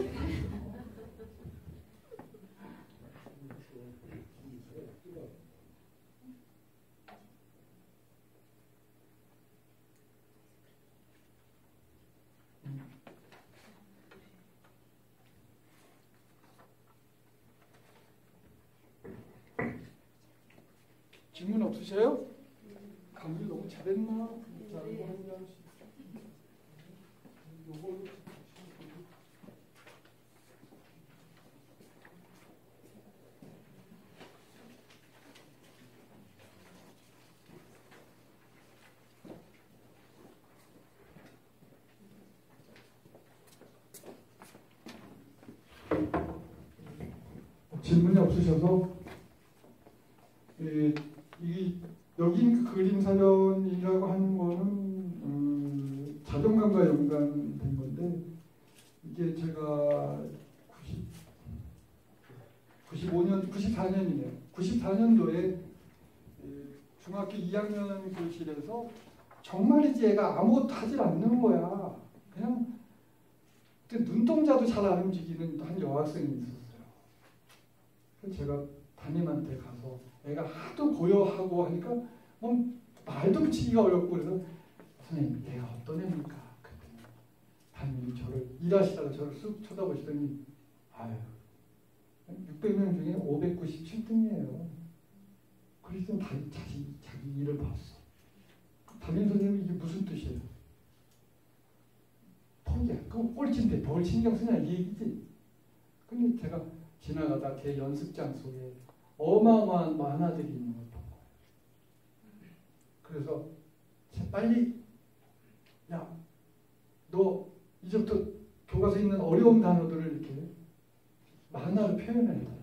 질문 없으세요? 강의 너무 잘했나? 잘한 거 했나? 요걸로 질문이 없으셔서 이, 이 여기 그림 사전이라고 하는 거는 음, 자존감과 연관된 건데 이게 제가 구십오 년, 구십사 년이네요. 구십사 년도에 중학교 이 학년 교실에서 정말이지 애가 아무것도 하질 않는 거야. 그냥 눈동자도 잘 안 움직이는 한 여학생이 있었어요. 그래서 제가 담임한테 가서 애가 하도 고요하고 하니까 뭐 말도 붙이기가 어렵고 그래서 선생님 얘가 어떤 애입니까? 그랬더니 담임이 저를 일하시다가 저를 쑥 쳐다보시더니 아유 육백 명 중에 오백구십칠 등이에요. 그래서 다 자기, 자기 일을 봤어. 담임 선생님 이게 무슨 뜻이에요? 포기야. 그거 꼴찌인데 뭘 신경 쓰냐 이 얘기지. 근데 제가 지나가다 걔 연습장 속에 어마어마한 만화들이 있는 걸 본 거예요. 그래서 빨리 야, 너 이제부터 교과서에 있는 어려운 단어들을 이렇게 만화로 표현해달라.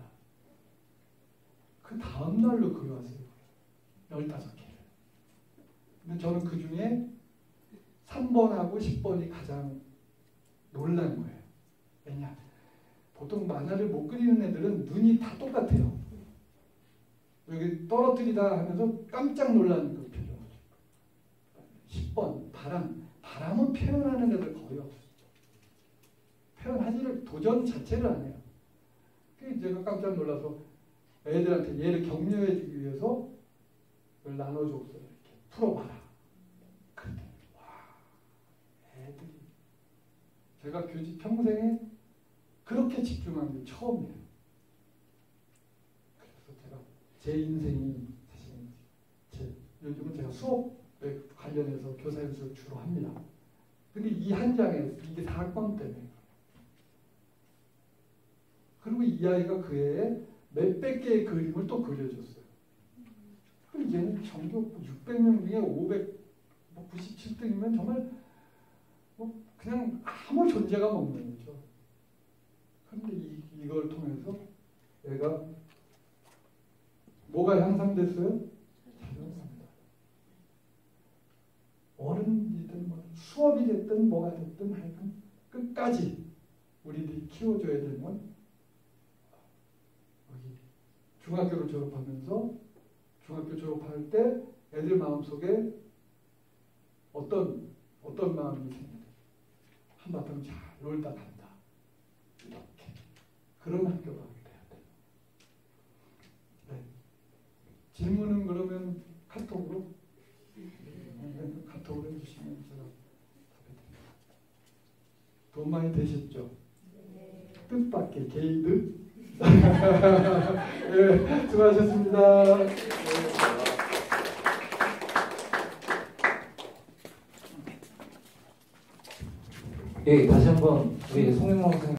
그 다음 날로 그려왔어요. 열다섯 개를. 근데 저는 그 중에 삼 번하고 십 번이 가장 놀란 거예요. 왜냐? 보통 만화를 못 그리는 애들은 눈이 다 똑같아요. 여기 떨어뜨리다 하면서 깜짝 놀라는 그 표정. 십 번 바람. 바람은 표현하는 애들 거의 없어요. 표현하지를 도전 자체를 안 해요. 그래서 제가 깜짝 놀라서 애들한테 얘를 격려해주기 위해서 그걸 나눠줬어요. 이렇게 풀어봐라. 그랬더니 와 애들이 제가 교직 평생에 그렇게 집중한 게 처음이에요. 그래서 제가 제 인생이 사실은 제 요즘은 제가 수업에 관련해서 교사 연수를 주로 합니다. 근데 이 한 장에 이게 사건 때문에 그리고 이 아이가 그 해에 몇백 개의 그림을 또 그려줬어요. 그럼 얘는 전교 육백 명 중에 오백구십칠 등이면 정말 뭐 그냥 아무 존재감 없는 거죠. 그런데 이, 이걸 통해서 얘가 뭐가 향상됐어요? 자존감입니다. 어른이든 뭐 수업이 됐든 뭐가 됐든 하여간 끝까지 우리들이 키워줘야 되는 건 중학교를 졸업하면서 중학교 졸업할 때 애들 마음속에 어떤 어떤 마음이 생겨요? 한바탕 잘 놀다 간다. 이렇게 그런 학교가 돼야 돼요. 질문은 그러면 카톡으로 네, 카톡으로 해주시면 제가 답해드립니다. 돈 많이 되셨죠? 네. 뜻밖의 게이드. 네, 수고하셨습니다. 네. 예, 다시 한번 우리 송영광 선생님